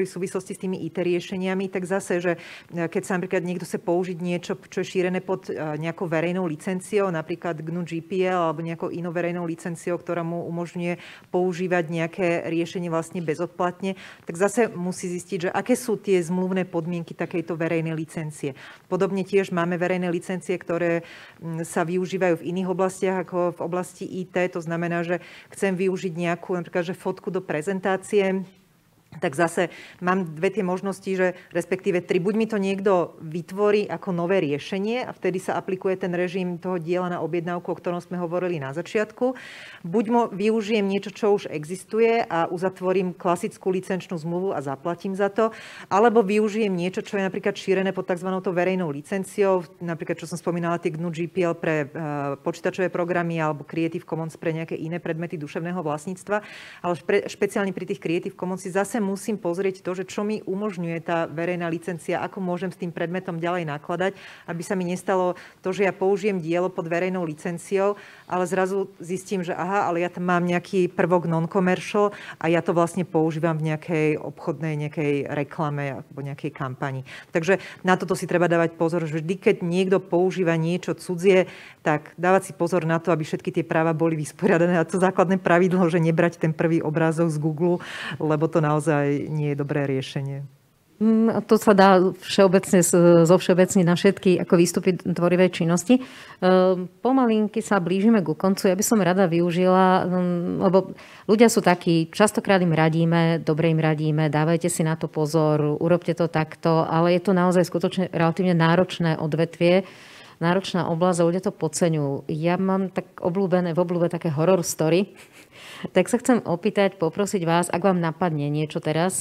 B: hovorili v súvislosti s tými í té riešeniami, tak zase, že keď sa napríklad niekto chce použiť niečo, čo je šírené pod nejakou verejnou licenciou, napríklad gé en u G P L alebo nejakou inou verejnou licenciou, ktorá mu umožňuje používať nejaké riešenie vlastne bezodplatne, tak zase musí zistiť, že aké sú tie zmluvné podmienky takejto verejnej licencie. Podobne tiež máme verejné licencie, ktoré sa využívajú v iných oblastiach ako v oblasti í té. To znamená, že chcem využiť nejakú napríklad, že fotku do prezentácie, tak zase mám dve tie možnosti, že respektíve tri. Buď mi to niekto vytvorí ako nové riešenie a vtedy sa aplikuje ten režim toho diela na objednávku, o ktorom sme hovorili na začiatku. Buď mo využijem niečo, čo už existuje a uzatvorím klasickú licenčnú zmluvu a zaplatím za to, alebo využijem niečo, čo je napríklad šírené pod tzv. Verejnou licenciou, napríklad čo som spomínala, tie gé en u G P L pre uh, počítačové programy alebo Creative Commons pre nejaké iné predmety duševného vlastníctva, ale špe špeciálne pri tých Creative Commons si zase musím pozrieť to, že čo mi umožňuje tá verejná licencia, ako môžem s tým predmetom ďalej nakladať, aby sa mi nestalo to, že ja použijem dielo pod verejnou licenciou, ale zrazu zistím, že aha, ale ja tam mám nejaký prvok non-commercial a ja to vlastne používam v nejakej obchodnej nejakej reklame alebo nejakej kampani. Takže na toto si treba dávať pozor, že vždy, keď niekto používa niečo cudzie, tak dávať si pozor na to, aby všetky tie práva boli vysporiadané. A to základné pravidlo, že nebrať ten prvý obrázok z Google, lebo to naozaj nie je dobré riešenie.
A: To sa dá všeobecne zo všeobecne na všetky ako výstupy tvorivej činnosti. Pomalinky sa blížime ku koncu. Ja by som rada využila, lebo ľudia sú takí, častokrát im radíme, dobre im radíme, dávajte si na to pozor, urobte to takto, ale je to naozaj skutočne relatívne náročné odvetvie, náročná oblasť a ľudia to podceňujú. Ja mám tak obľúbené, v obľúbe také horror story. Tak sa chcem opýtať, poprosiť vás, ak vám napadne niečo teraz,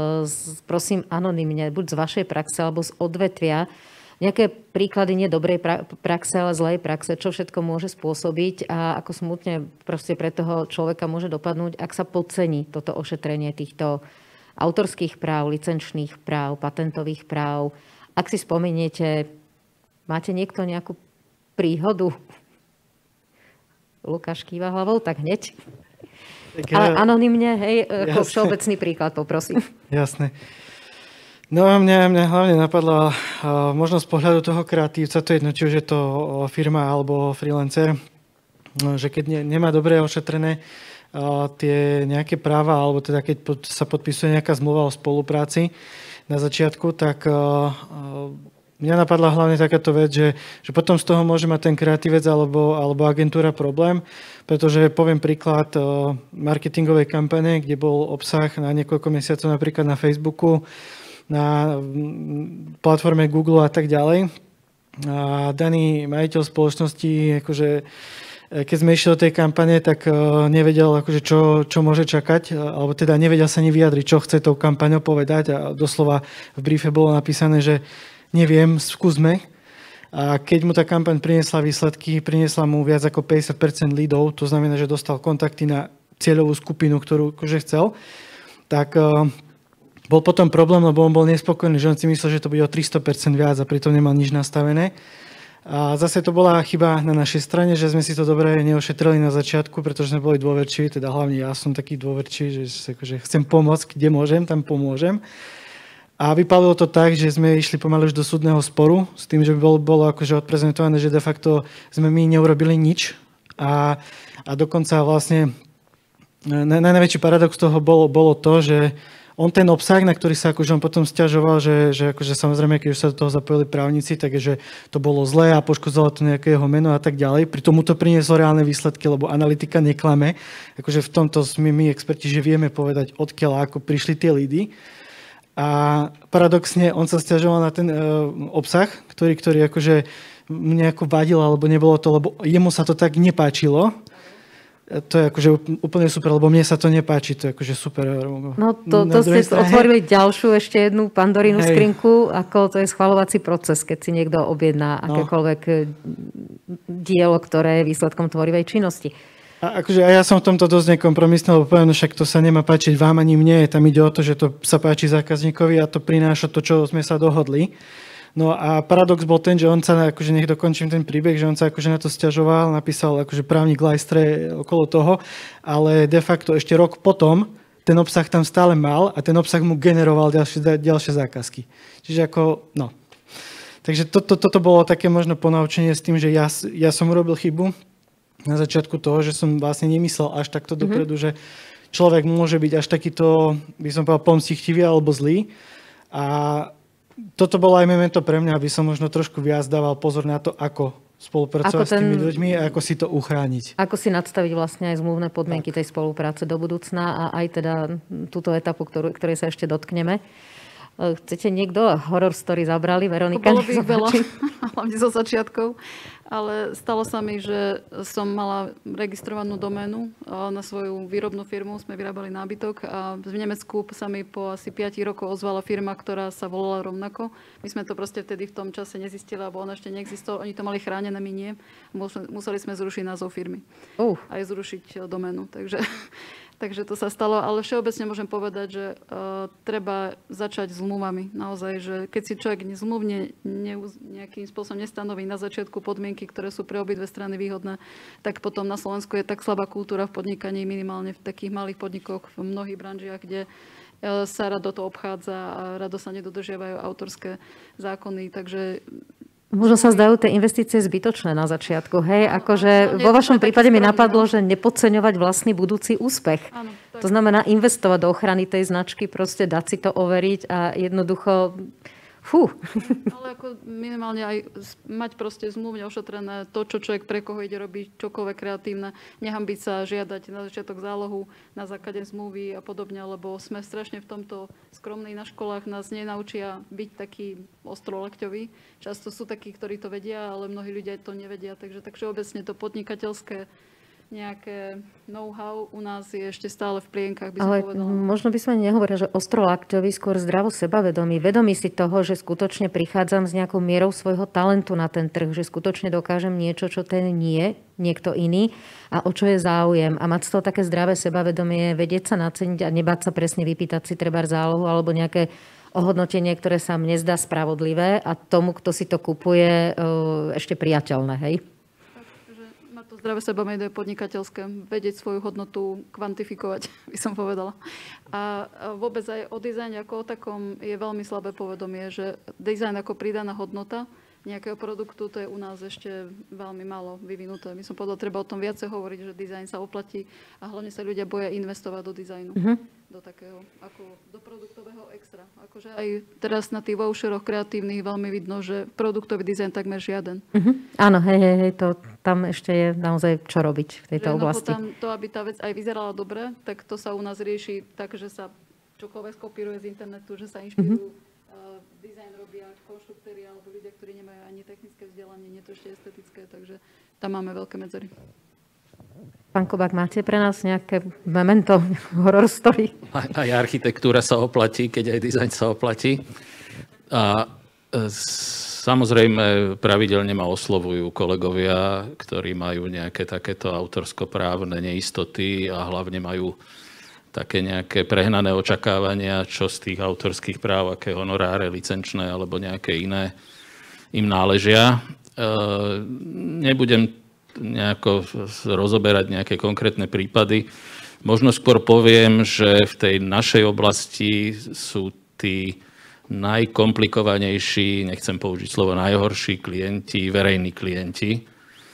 A: prosím anonymne, buď z vašej praxe alebo z odvetvia, nejaké príklady nie dobrej praxe, ale zlej praxe, čo všetko môže spôsobiť a ako smutne proste pre toho človeka môže dopadnúť, ak sa podcení toto ošetrenie týchto autorských práv, licenčných práv, patentových práv. Ak si spomeniete, máte niekto nejakú príhodu? Lukáš kýva hlavou, tak hneď. Tak ja... Ale anonymne, hej, ako všeobecný príklad poprosím. Jasné.
F: No a mňa, mňa hlavne napadla uh, možno z pohľadu toho kreatívca, to jedno, či už je to firma alebo freelancer, no, že keď ne, nemá dobre ošetrené uh, tie nejaké práva, alebo teda keď pod, sa podpisuje nejaká zmluva o spolupráci na začiatku, tak uh, uh, mňa napadla hlavne takáto vec, že, že potom z toho môže mať ten kreatívec alebo, alebo agentúra problém, pretože poviem príklad uh, marketingovej kampane, kde bol obsah na niekoľko mesiacov napríklad na Facebooku, na m, platforme Google a tak ďalej. A daný majiteľ spoločnosti, akože, keď sme išli do tej kampane, tak uh, nevedel, akože, čo, čo môže čakať, alebo teda nevedel sa ani vyjadriť, čo chce tou kampaňou povedať a doslova v briefe bolo napísané, že neviem, skúsme. A keď mu tá kampaň priniesla výsledky, priniesla mu viac ako päťdesiat percent lídov, to znamená, že dostal kontakty na cieľovú skupinu, ktorú akože chcel, tak uh, bol potom problém, lebo on bol nespokojný, že on si myslel, že to bude o tristo percent viac a pritom nemal nič nastavené. A zase to bola chyba na našej strane, že sme si to dobre neošetrili na začiatku, pretože sme boli dôverčiví, teda hlavne ja som taký dôverčivý, že akože chcem pomôcť, kde môžem, tam pomôžem. A vypadalo to tak, že sme išli pomaly už do súdneho sporu s tým, že bolo, bolo akože odprezentované, že de facto sme my neurobili nič. A, a dokonca vlastne na, najväčší paradox toho bolo, bolo to, že on ten obsah, na ktorý sa akože on potom sťažoval, že, že akože samozrejme, keď už sa do toho zapojili právnici, takže to bolo zlé a poškodzalo to nejaké jeho meno a tak ďalej. Pri tomu to prinieslo reálne výsledky, lebo analytika neklame. Akože v tomto sme my experti, že vieme povedať, odkiaľ ako prišli tie lídy. A paradoxne, on sa sťažoval na ten uh, obsah, ktorý, ktorý akože mne ako vadil, alebo nebolo to, lebo jemu sa to tak nepáčilo. To je akože úplne super, lebo mne sa to nepáči, to je akože super.
A: No to, to ste strane otvorili ďalšiu ešte jednu Pandorinu Hej. skrinku, ako to je schvaľovací proces, keď si niekto objedná no. akékoľvek dielo, ktoré je výsledkom tvorivej činnosti.
F: A akože a ja som v tomto dosť nekompromisný, lebo poviem, no však to sa nemá páčiť vám ani mne, tam ide o to, že to sa páči zákazníkovi a to prináša to, čo sme sa dohodli. No a paradox bol ten, že on sa, akože nech dokončím ten príbeh, že on sa akože na to sťažoval, napísal akože právnik Lajstre okolo toho, ale de facto ešte rok potom ten obsah tam stále mal a ten obsah mu generoval ďalšie, ďalšie zákazky. Čiže ako, no. Takže toto, toto bolo také možno ponaučenie s tým, že ja, ja som urobil chybu na začiatku toho, že som vlastne nemyslel až takto dopredu, mm-hmm. že človek môže byť až takýto, by som povedal, pomstichtivý alebo zlý. A toto bolo aj memento pre mňa, aby som možno trošku viac dával pozor na to, ako spolupracovať ten, s tými ľuďmi a ako si to uchrániť.
A: Ako si nadstaviť vlastne aj zmluvné podmienky tak. tej spolupráce do budúcna a aj teda túto etapu, ktorú, ktorej sa ešte dotkneme. Chcete niekto? Horror story zabrali, Veronika?
E: Bolo by ich veľa, hlavne zo začiatkov. Ale stalo sa mi, že som mala registrovanú doménu na svoju výrobnú firmu, sme vyrábali nábytok a v Nemecku sa mi po asi piatich rokoch ozvala firma, ktorá sa volala rovnako. My sme to proste vtedy v tom čase nezistili, lebo ona ešte neexistovala. Oni to mali chránené, my nie. Museli sme zrušiť názov firmy. Uh. Aj zrušiť doménu. Takže... Takže to sa stalo, ale všeobecne môžem povedať, že uh, treba začať s zmluvami. Naozaj, že keď si človek zmluvne ne, nejakým spôsobom nestanoví na začiatku podmienky, ktoré sú pre obidve strany výhodné, tak potom na Slovensku je tak slabá kultúra v podnikaní, minimálne v takých malých podnikoch, v mnohých branžiach, kde uh, sa rado to obchádza a rado sa nedodržiavajú autorské zákony. Takže
A: možno sa zdajú tie investície zbytočné na začiatku, hej? Akože vo vašom prípade mi napadlo, že nepodceňovať vlastný budúci úspech. Áno, to znamená investovať do ochrany tej značky, proste dať si to overiť a jednoducho... Fú.
E: Ale ako minimálne aj mať proste zmluvne ošetrené to, čo človek pre koho ide robiť, čokoľvek kreatívne, nehambiť sa žiadať na začiatok zálohu na základe zmluvy a podobne, lebo sme strašne v tomto skromní na školách, nás nenaučia byť taký ostrolakťový. Často sú takí, ktorí to vedia, ale mnohí ľudia to nevedia, takže tak všeobecne to podnikateľské nejaké know-how u nás je ešte stále v plienkach, by som
A: ale
E: povedala.
A: Možno by sme nehovorili, že ostrolakťový, skôr zdravo sebavedomý. Vedomý si toho, že skutočne prichádzam s nejakou mierou svojho talentu na ten trh, že skutočne dokážem niečo, čo ten nie, niekto iný a o čo je záujem. A mať z toho také zdravé sebavedomie, vedieť sa naceniť a nebáť sa presne vypýtať si treba zálohu alebo nejaké ohodnotenie, ktoré sa mne zdá spravodlivé a tomu, kto si to kupuje, ešte priateľné, hej?
E: To zdravé sebavedomie podnikateľské, vedieť svoju hodnotu, kvantifikovať, by som povedala. A vôbec aj o dizajne ako o takom je veľmi slabé povedomie, že dizajn ako pridaná hodnota nejakého produktu, to je u nás ešte veľmi málo vyvinuté. My som povedala, treba o tom viacej hovoriť, že dizajn sa oplatí a hlavne sa ľudia boja investovať do dizajnu. Mm-hmm. Do takého, ako do produktového extra. Akože aj teraz na tých voucheroch kreatívnych veľmi vidno, že produktový dizajn takmer žiaden.
A: Mm-hmm. Áno, hej, hej, hej, to tam ešte je naozaj čo robiť v tejto
E: že
A: oblasti.
E: Tam to, aby tá vec aj vyzerala dobre, tak to sa u nás rieši tak, že sa čokoľvek skopíruje z internetu, že sa inšpirujú. Mm-hmm. Dizajn robia konštruktéri alebo ľudia, ktorí nemajú ani technické vzdelanie, nie to ešte estetické, takže tam máme veľké medzery.
A: Pán Kobák, máte pre nás nejaké memento, horror story?
D: Aj, aj architektúra sa oplatí, keď aj dizajn sa oplatí. A e, samozrejme pravidelne ma oslovujú kolegovia, ktorí majú nejaké takéto autorskoprávne neistoty a hlavne majú také nejaké prehnané očakávania, čo z tých autorských práv, aké honoráre, licenčné alebo nejaké iné im náležia. E, nebudem nejako rozoberať nejaké konkrétne prípady. Možno skôr poviem, že v tej našej oblasti sú tí najkomplikovanejší, nechcem použiť slovo najhorší klienti, verejní klienti.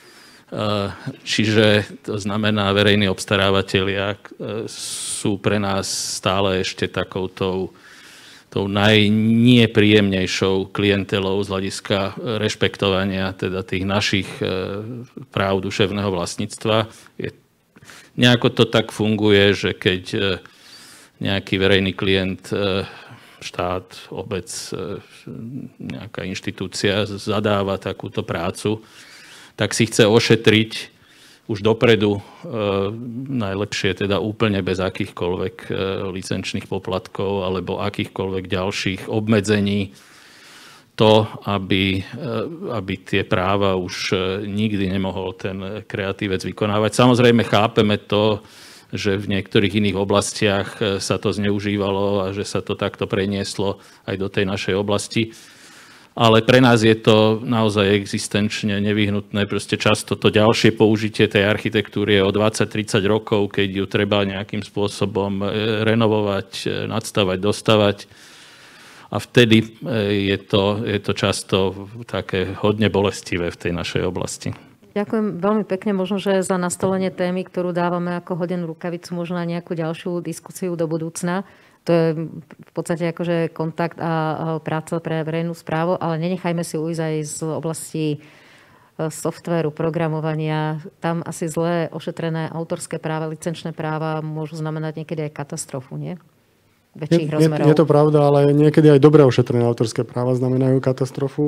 D: Čiže to znamená, verejní obstarávateľia sú pre nás stále ešte takoutou tou najniepríjemnejšou klientelou z hľadiska rešpektovania teda tých našich práv duševného vlastníctva. Je, nejako to tak funguje, že keď nejaký verejný klient, štát, obec, nejaká inštitúcia zadáva takúto prácu, tak si chce ošetriť už dopredu, e, najlepšie teda úplne bez akýchkoľvek e, licenčných poplatkov alebo akýchkoľvek ďalších obmedzení to, aby, e, aby tie práva už e, nikdy nemohol ten kreatívec vykonávať. Samozrejme chápeme to, že v niektorých iných oblastiach sa to zneužívalo a že sa to takto prenieslo aj do tej našej oblasti. ale pre nás je to naozaj existenčne nevyhnutné. Proste často to ďalšie použitie tej architektúry je o dvadsať tridsať rokov, keď ju treba nejakým spôsobom renovovať, nadstavať, dostavať. A vtedy je to, je to často také hodne bolestivé v tej našej oblasti.
A: Ďakujem veľmi pekne. Možno, že za nastolenie témy, ktorú dávame ako hodenú rukavicu, možno na nejakú ďalšiu diskusiu do budúcna. To je v podstate akože kontakt a práca pre verejnú správu, ale nenechajme si ujsť aj z oblasti softvéru, programovania. Tam asi zlé ošetrené autorské práva, licenčné práva môžu znamenať niekedy aj katastrofu, nie? Väčších
C: je,
A: rozmerov.
C: Je, je to pravda, ale niekedy aj dobre ošetrené autorské práva znamenajú katastrofu.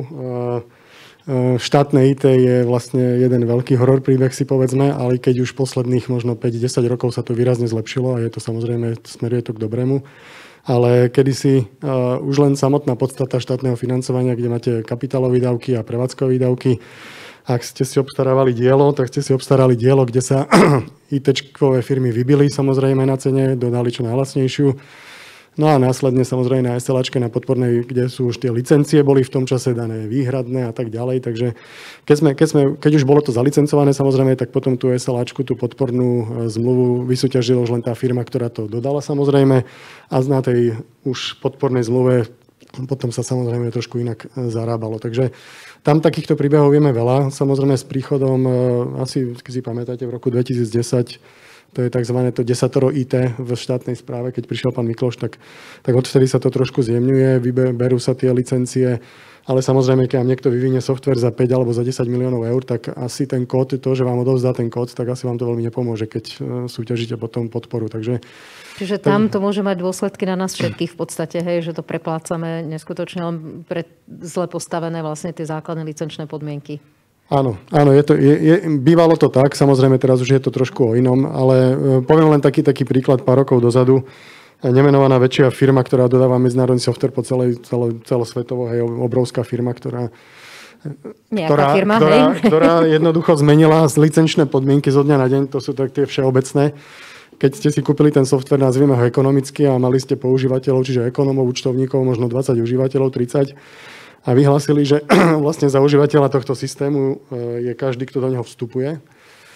C: Štátne í té je vlastne jeden veľký horor príbeh, si povedzme, ale keď už posledných možno päť desať rokov sa to výrazne zlepšilo a je to samozrejme, smeruje to k dobrému. Ale kedysi uh, už len samotná podstata štátneho financovania, kde máte kapitálové výdavky a prevádzkové výdavky, ak ste si obstarávali dielo, tak ste si obstarali dielo, kde sa ITčkové firmy vybili samozrejme na cene, dodali čo najlacnejšiu. No a následne samozrejme na SLAčke, na podpornej, kde sú už tie licencie, boli v tom čase dané výhradné a tak ďalej. Takže keď, sme, keď, sme, keď už bolo to zalicencované samozrejme, tak potom tú SLAčku, tú podpornú zmluvu vysúťažila už len tá firma, ktorá to dodala samozrejme. A na tej už podpornej zmluve potom sa samozrejme trošku inak zarábalo. Takže tam takýchto príbehov vieme veľa. Samozrejme s príchodom, asi keď si pamätáte, v roku dvetisícdesať to je tzv. To desatoro í té v štátnej správe, keď prišiel pán Mikloš, tak, tak odvtedy sa to trošku zjemňuje, vyberú sa tie licencie, ale samozrejme, keď vám niekto vyvinie software za päť alebo za desať miliónov eur, tak asi ten kód, to, že vám odovzdá ten kód, tak asi vám to veľmi nepomôže, keď súťažíte potom podporu. Takže,
A: Čiže tam to môže mať dôsledky na nás všetkých v podstate, hej, že to preplácame neskutočne len pre zle postavené vlastne tie základné licenčné podmienky.
C: Áno, áno, je to, je, je, bývalo to tak, samozrejme teraz už je to trošku o inom, ale poviem len taký, taký príklad pár rokov dozadu. Nemenovaná väčšia firma, ktorá dodáva medzinárodný software po celej, celo, celosvetovo, hej, obrovská firma, ktorá, ktorá,
A: firma,
C: ktorá,
A: hej?
C: ktorá jednoducho zmenila licenčné podmienky zo dňa na deň, to sú tak tie všeobecné. Keď ste si kúpili ten software, nazvime ho ekonomicky a mali ste používateľov, čiže ekonomov, účtovníkov, možno dvadsať užívateľov, tridsať, a vyhlásili, že vlastne za užívateľa tohto systému je každý, kto do neho vstupuje.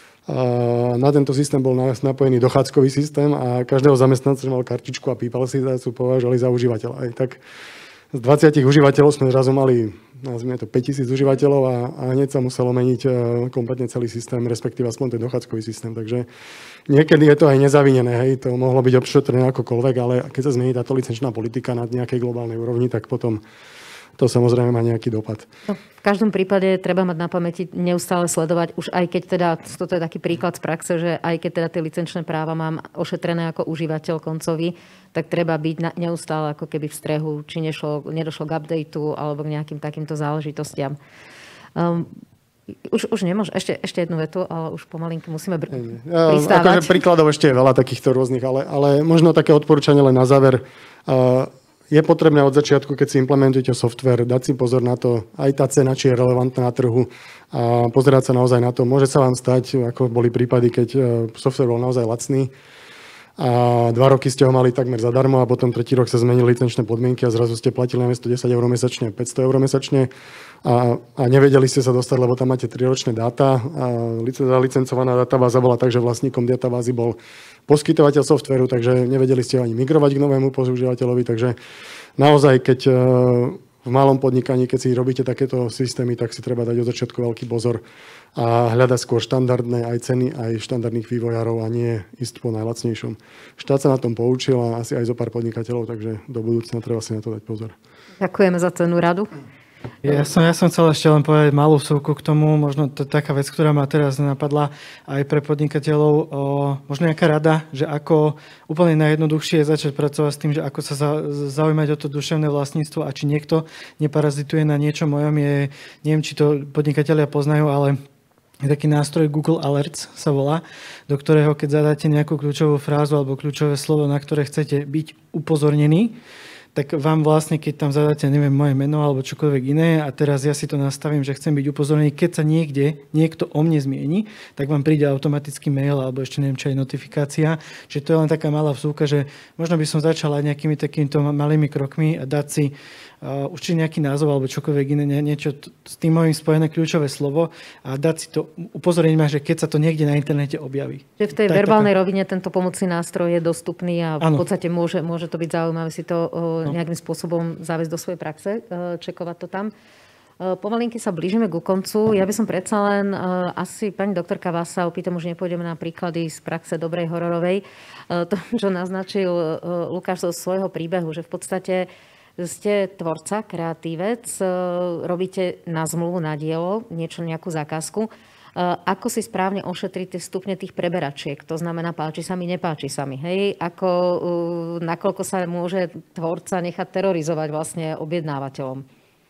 C: Na tento systém bol napojený dochádzkový systém a každého zamestnanca, že mal kartičku a pípal si, sú považovali za užívateľa. Aj tak z dvadsiatich užívateľov sme zrazu mali, nazvime to päťtisíc užívateľov a, a hneď sa muselo meniť kompletne celý systém, respektíve aspoň ten dochádzkový systém. Takže niekedy je to aj nezavinené, hej, to mohlo byť obšetrené akokoľvek, ale keď sa zmení táto licenčná politika na nejakej globálnej úrovni, tak potom to samozrejme má nejaký dopad.
A: No, v každom prípade treba mať na pamäti neustále sledovať, už aj keď teda, toto je taký príklad z praxe, že aj keď teda tie licenčné práva mám ošetrené ako užívateľ koncový, tak treba byť na, neustále ako keby v strehu, či nešlo, nedošlo k updateu alebo k nejakým takýmto záležitostiam. Um, Už, už nemôžem. Ešte, ešte jednu vetu, ale už pomalinky musíme br- pristávať.
C: Akože príkladov ešte je veľa takýchto rôznych, ale, ale možno také odporúčanie len na záver. Uh, Je potrebné od začiatku, keď si implementujete software, dať si pozor na to, aj tá cena, či je relevantná na trhu a pozerať sa naozaj na to. Môže sa vám stať, ako boli prípady, keď software bol naozaj lacný a dva roky ste ho mali takmer zadarmo a potom tretí rok sa zmenili licenčné podmienky a zrazu ste platili namiesto desať eur mesačne päťsto eur mesačne a, a nevedeli ste sa dostať, lebo tam máte triročné dáta a licencovaná databáza bola tak, že vlastníkom databázy bol poskytovateľ softvéru, takže nevedeli ste ani migrovať k novému používateľovi, takže naozaj, keď v malom podnikaní, keď si robíte takéto systémy, tak si treba dať od začiatku veľký pozor a hľadať skôr štandardné aj ceny, aj štandardných vývojárov a nie ísť po najlacnejšom. Štát sa na tom poučil a asi aj zo pár podnikateľov, takže do budúcna treba si na to dať pozor.
A: Ďakujeme za cennú radu.
F: Ja som, ja som chcel ešte len povedať malú vsúvku k tomu, možno to je taká vec, ktorá ma teraz napadla aj pre podnikateľov, o, možno nejaká rada, že ako úplne najjednoduchšie je začať pracovať s tým, že ako sa za, zaujímať o to duševné vlastníctvo a či niekto neparazituje na niečom mojom, je, neviem, či to podnikatelia poznajú, ale je taký nástroj Google Alerts sa volá, do ktorého keď zadáte nejakú kľúčovú frázu alebo kľúčové slovo, na ktoré chcete byť upozornení, tak vám vlastne, keď tam zadáte, neviem, moje meno alebo čokoľvek iné a teraz ja si to nastavím, že chcem byť upozornený, keď sa niekde niekto o mne zmieni, tak vám príde automaticky mail alebo ešte neviem, čo je notifikácia. Čiže to je len taká malá vsúka, že možno by som začal aj nejakými takýmito malými krokmi a dať si uh, určite nejaký názov alebo čokoľvek iné, niečo t- s tým mojím spojené kľúčové slovo a dať si to, upozorniť ma, že keď sa to niekde na internete objaví.
A: Že v tej
F: tak,
A: verbálnej
F: taká...
A: rovine tento pomocný nástroj je dostupný a v ano. podstate môže, môže to byť zaujímavé si to uh, nejakým spôsobom záväzť do svojej praxe, čekovať to tam. Pomalinky sa blížime ku koncu. Ja by som predsa len asi, pani doktorka, vás sa opýtam, už nepôjdeme na príklady z praxe dobrej hororovej. To, čo naznačil Lukáš zo svojho príbehu, že v podstate ste tvorca, kreatívec, robíte na zmluvu, na dielo, niečo, nejakú zákazku. Ako si správne ošetriť tie stupne tých preberačiek? To znamená, páči sa mi, nepáči sa mi. Hej? Ako, nakoľko sa môže tvorca nechať terorizovať vlastne objednávateľom?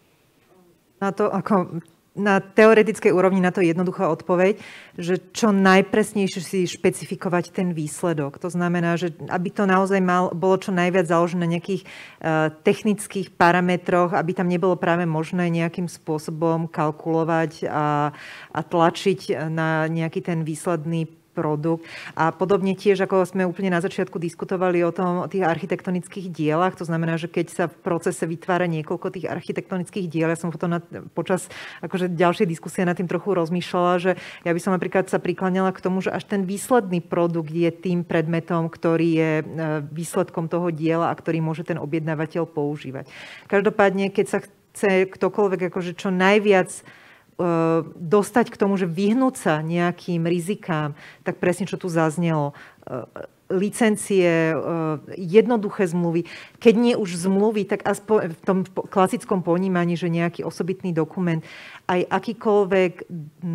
B: Na to, ako na teoretickej úrovni na to jednoduchá odpoveď, že čo najpresnejšie si špecifikovať ten výsledok. To znamená, že aby to naozaj mal, bolo čo najviac založené na nejakých uh, technických parametroch, aby tam nebolo práve možné nejakým spôsobom kalkulovať a, a tlačiť na nejaký ten výsledný produkt. A podobne tiež, ako sme úplne na začiatku diskutovali o tom, o tých architektonických dielach, to znamená, že keď sa v procese vytvára niekoľko tých architektonických diel, ja som potom na, počas akože ďalšej diskusie nad tým trochu rozmýšľala, že ja by som napríklad sa prikláňala k tomu, že až ten výsledný produkt je tým predmetom, ktorý je výsledkom toho diela a ktorý môže ten objednávateľ používať. Každopádne, keď sa chce ktokoľvek akože čo najviac dostať k tomu, že vyhnúť sa nejakým rizikám, tak presne čo tu zaznelo. Licencie, jednoduché zmluvy. Keď nie už zmluvy, tak aspoň v tom klasickom ponímaní, že nejaký osobitný dokument, aj akýkoľvek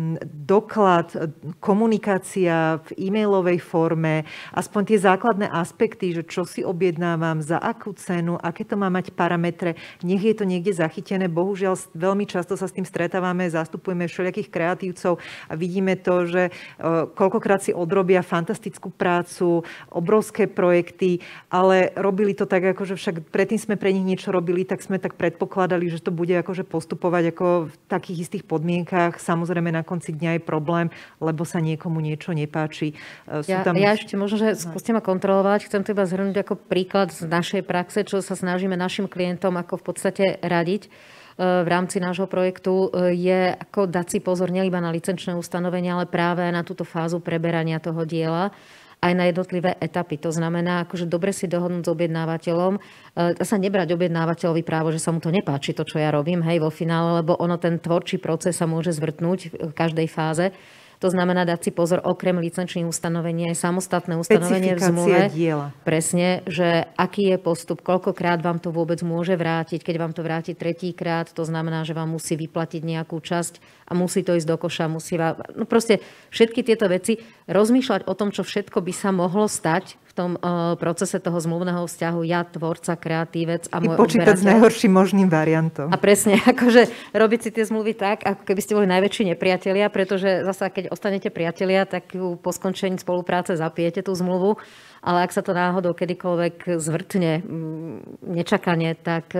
B: doklad, komunikácia v e-mailovej forme, aspoň tie základné aspekty, že čo si objednávam, za akú cenu, aké to má mať parametre, nech je to niekde zachytené. Bohužiaľ, veľmi často sa s tým stretávame, zastupujeme všelijakých kreatívcov a vidíme to, že koľkokrát si odrobia fantastickú prácu, obrovské projekty, ale robili to tak, akože však predtým sme pre nich niečo robili, tak sme tak predpokladali, že to bude akože postupovať ako v takých istých podmienkách. Samozrejme na konci dňa je problém, lebo sa niekomu niečo nepáči. Sú
A: ja,
B: tam...
A: ja ešte možno, že skúste ma kontrolovať. Chcem to iba zhrnúť ako príklad z našej praxe, čo sa snažíme našim klientom ako v podstate radiť v rámci nášho projektu, je ako dať si pozor nie iba na licenčné ustanovenia, ale práve na túto fázu preberania toho diela aj na jednotlivé etapy. To znamená, akože dobre si dohodnúť s objednávateľom, e, sa nebrať objednávateľovi právo, že sa mu to nepáči, to, čo ja robím, hej, vo finále, lebo ono, ten tvorčí proces sa môže zvrtnúť v každej fáze. To znamená dať si pozor, okrem licenčných ustanovení aj samostatné ustanovenie v zmluve.
B: Diela.
A: Presne, že aký je postup, koľkokrát vám to vôbec môže vrátiť. Keď vám to vráti tretíkrát, to znamená, že vám musí vyplatiť nejakú časť a musí to ísť do koša. Musí vám... No proste všetky tieto veci, rozmýšľať o tom, čo všetko by sa mohlo stať v tom uh, procese toho zmluvného vzťahu, ja, tvorca, kreatívec a môj
B: počítať s najhorším možným variantom.
A: A presne, akože robiť si tie zmluvy tak, ako keby ste boli najväčší nepriatelia, pretože zasa, keď ostanete priatelia, tak ju po skončení spolupráce zapijete tú zmluvu, ale ak sa to náhodou kedykoľvek zvrtne nečakane, tak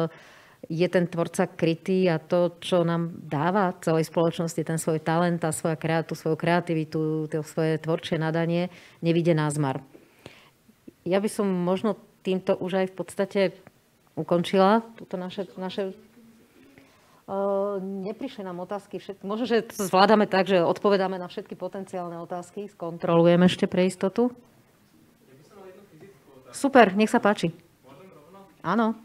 A: je ten tvorca krytý a to, čo nám dáva celej spoločnosti, ten svoj talent a svoja kreatu, svoju kreativitu, to svoje tvorčie nadanie, nevidie názmar. Ja by som možno týmto už aj v podstate ukončila túto naše... naše uh, neprišli nám otázky všetky. Možno, že to zvládame tak, že odpovedáme na všetky potenciálne otázky. Skontrolujem ešte pre istotu. Super, nech sa páči. Áno.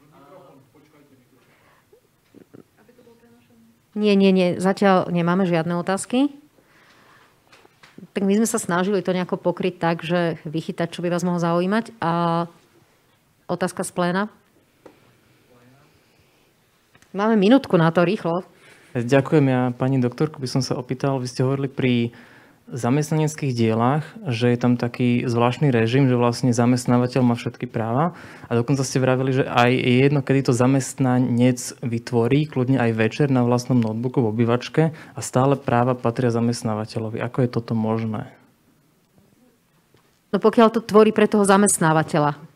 A: Nie, nie, nie. Zatiaľ nemáme žiadne otázky. Tak my sme sa snažili to nejako pokryť tak, že vychytať, čo by vás mohlo zaujímať. A otázka z pléna? Máme minútku na to, rýchlo.
G: Ďakujem. Ja, pani doktorku, by som sa opýtal, vy ste hovorili pri zamestnaneckých dielách, že je tam taký zvláštny režim, že vlastne zamestnávateľ má všetky práva a dokonca ste vravili, že aj je jedno, kedy to zamestnanec vytvorí, kľudne aj večer na vlastnom notebooku v obývačke a stále práva patria zamestnávateľovi. Ako je toto možné?
A: No pokiaľ to tvorí pre toho zamestnávateľa.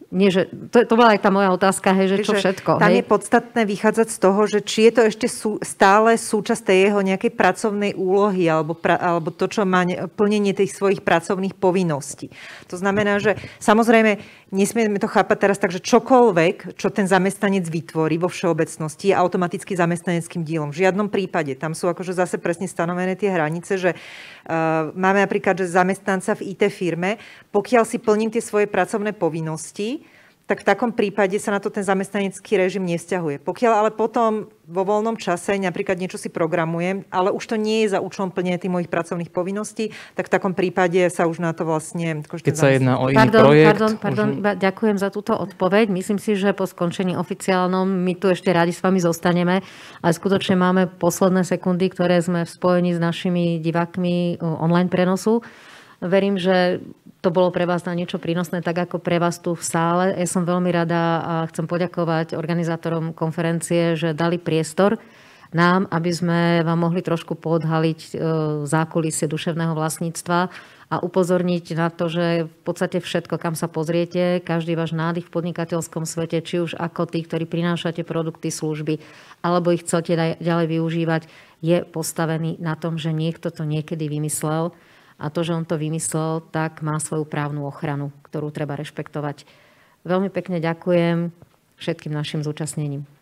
A: nie, že, to, to bola aj tá moja otázka, hej, že čo všetko.
B: Tam
A: hej?
B: je podstatné vychádzať z toho, že či je to ešte sú, stále súčasť tej jeho nejakej pracovnej úlohy alebo, pra, alebo to, čo má ne, plnenie tých svojich pracovných povinností. To znamená, že samozrejme nesmieme to chápať teraz tak, že čokoľvek, čo ten zamestnanec vytvorí vo všeobecnosti, je automaticky zamestnaneckým dielom. V žiadnom prípade. Tam sú akože zase presne stanovené tie hranice, že uh, máme napríklad, že zamestnanca v í té firme, pokiaľ si plním tie svoje pracovné povinnosti, tak v takom prípade sa na to ten zamestnanecký režim nevzťahuje. Pokiaľ ale potom vo voľnom čase napríklad niečo si programujem, ale už to nie je za účelom plnenia tých mojich pracovných povinností, tak v takom prípade sa už na to vlastne...
G: Keď sa jedná o iný
A: pardon,
G: projekt...
A: Pardon, pardon, už... iba ďakujem za túto odpoveď. Myslím si, že po skončení oficiálnom my tu ešte radi s vami zostaneme, ale skutočne máme posledné sekundy, ktoré sme v spojení s našimi divákmi online prenosu. Verím, že to bolo pre vás na niečo prínosné, tak ako pre vás tu v sále. Ja som veľmi rada a chcem poďakovať organizátorom konferencie, že dali priestor nám, aby sme vám mohli trošku poodhaliť zákulisie duševného vlastníctva a upozorniť na to, že v podstate všetko, kam sa pozriete, každý váš nádych v podnikateľskom svete, či už ako tí, ktorí prinášate produkty, služby, alebo ich chcete ďalej využívať, je postavený na tom, že niekto to niekedy vymyslel. A to, že on to vymyslel, tak má svoju právnu ochranu, ktorú treba rešpektovať. Veľmi pekne ďakujem všetkým našim zúčastnením.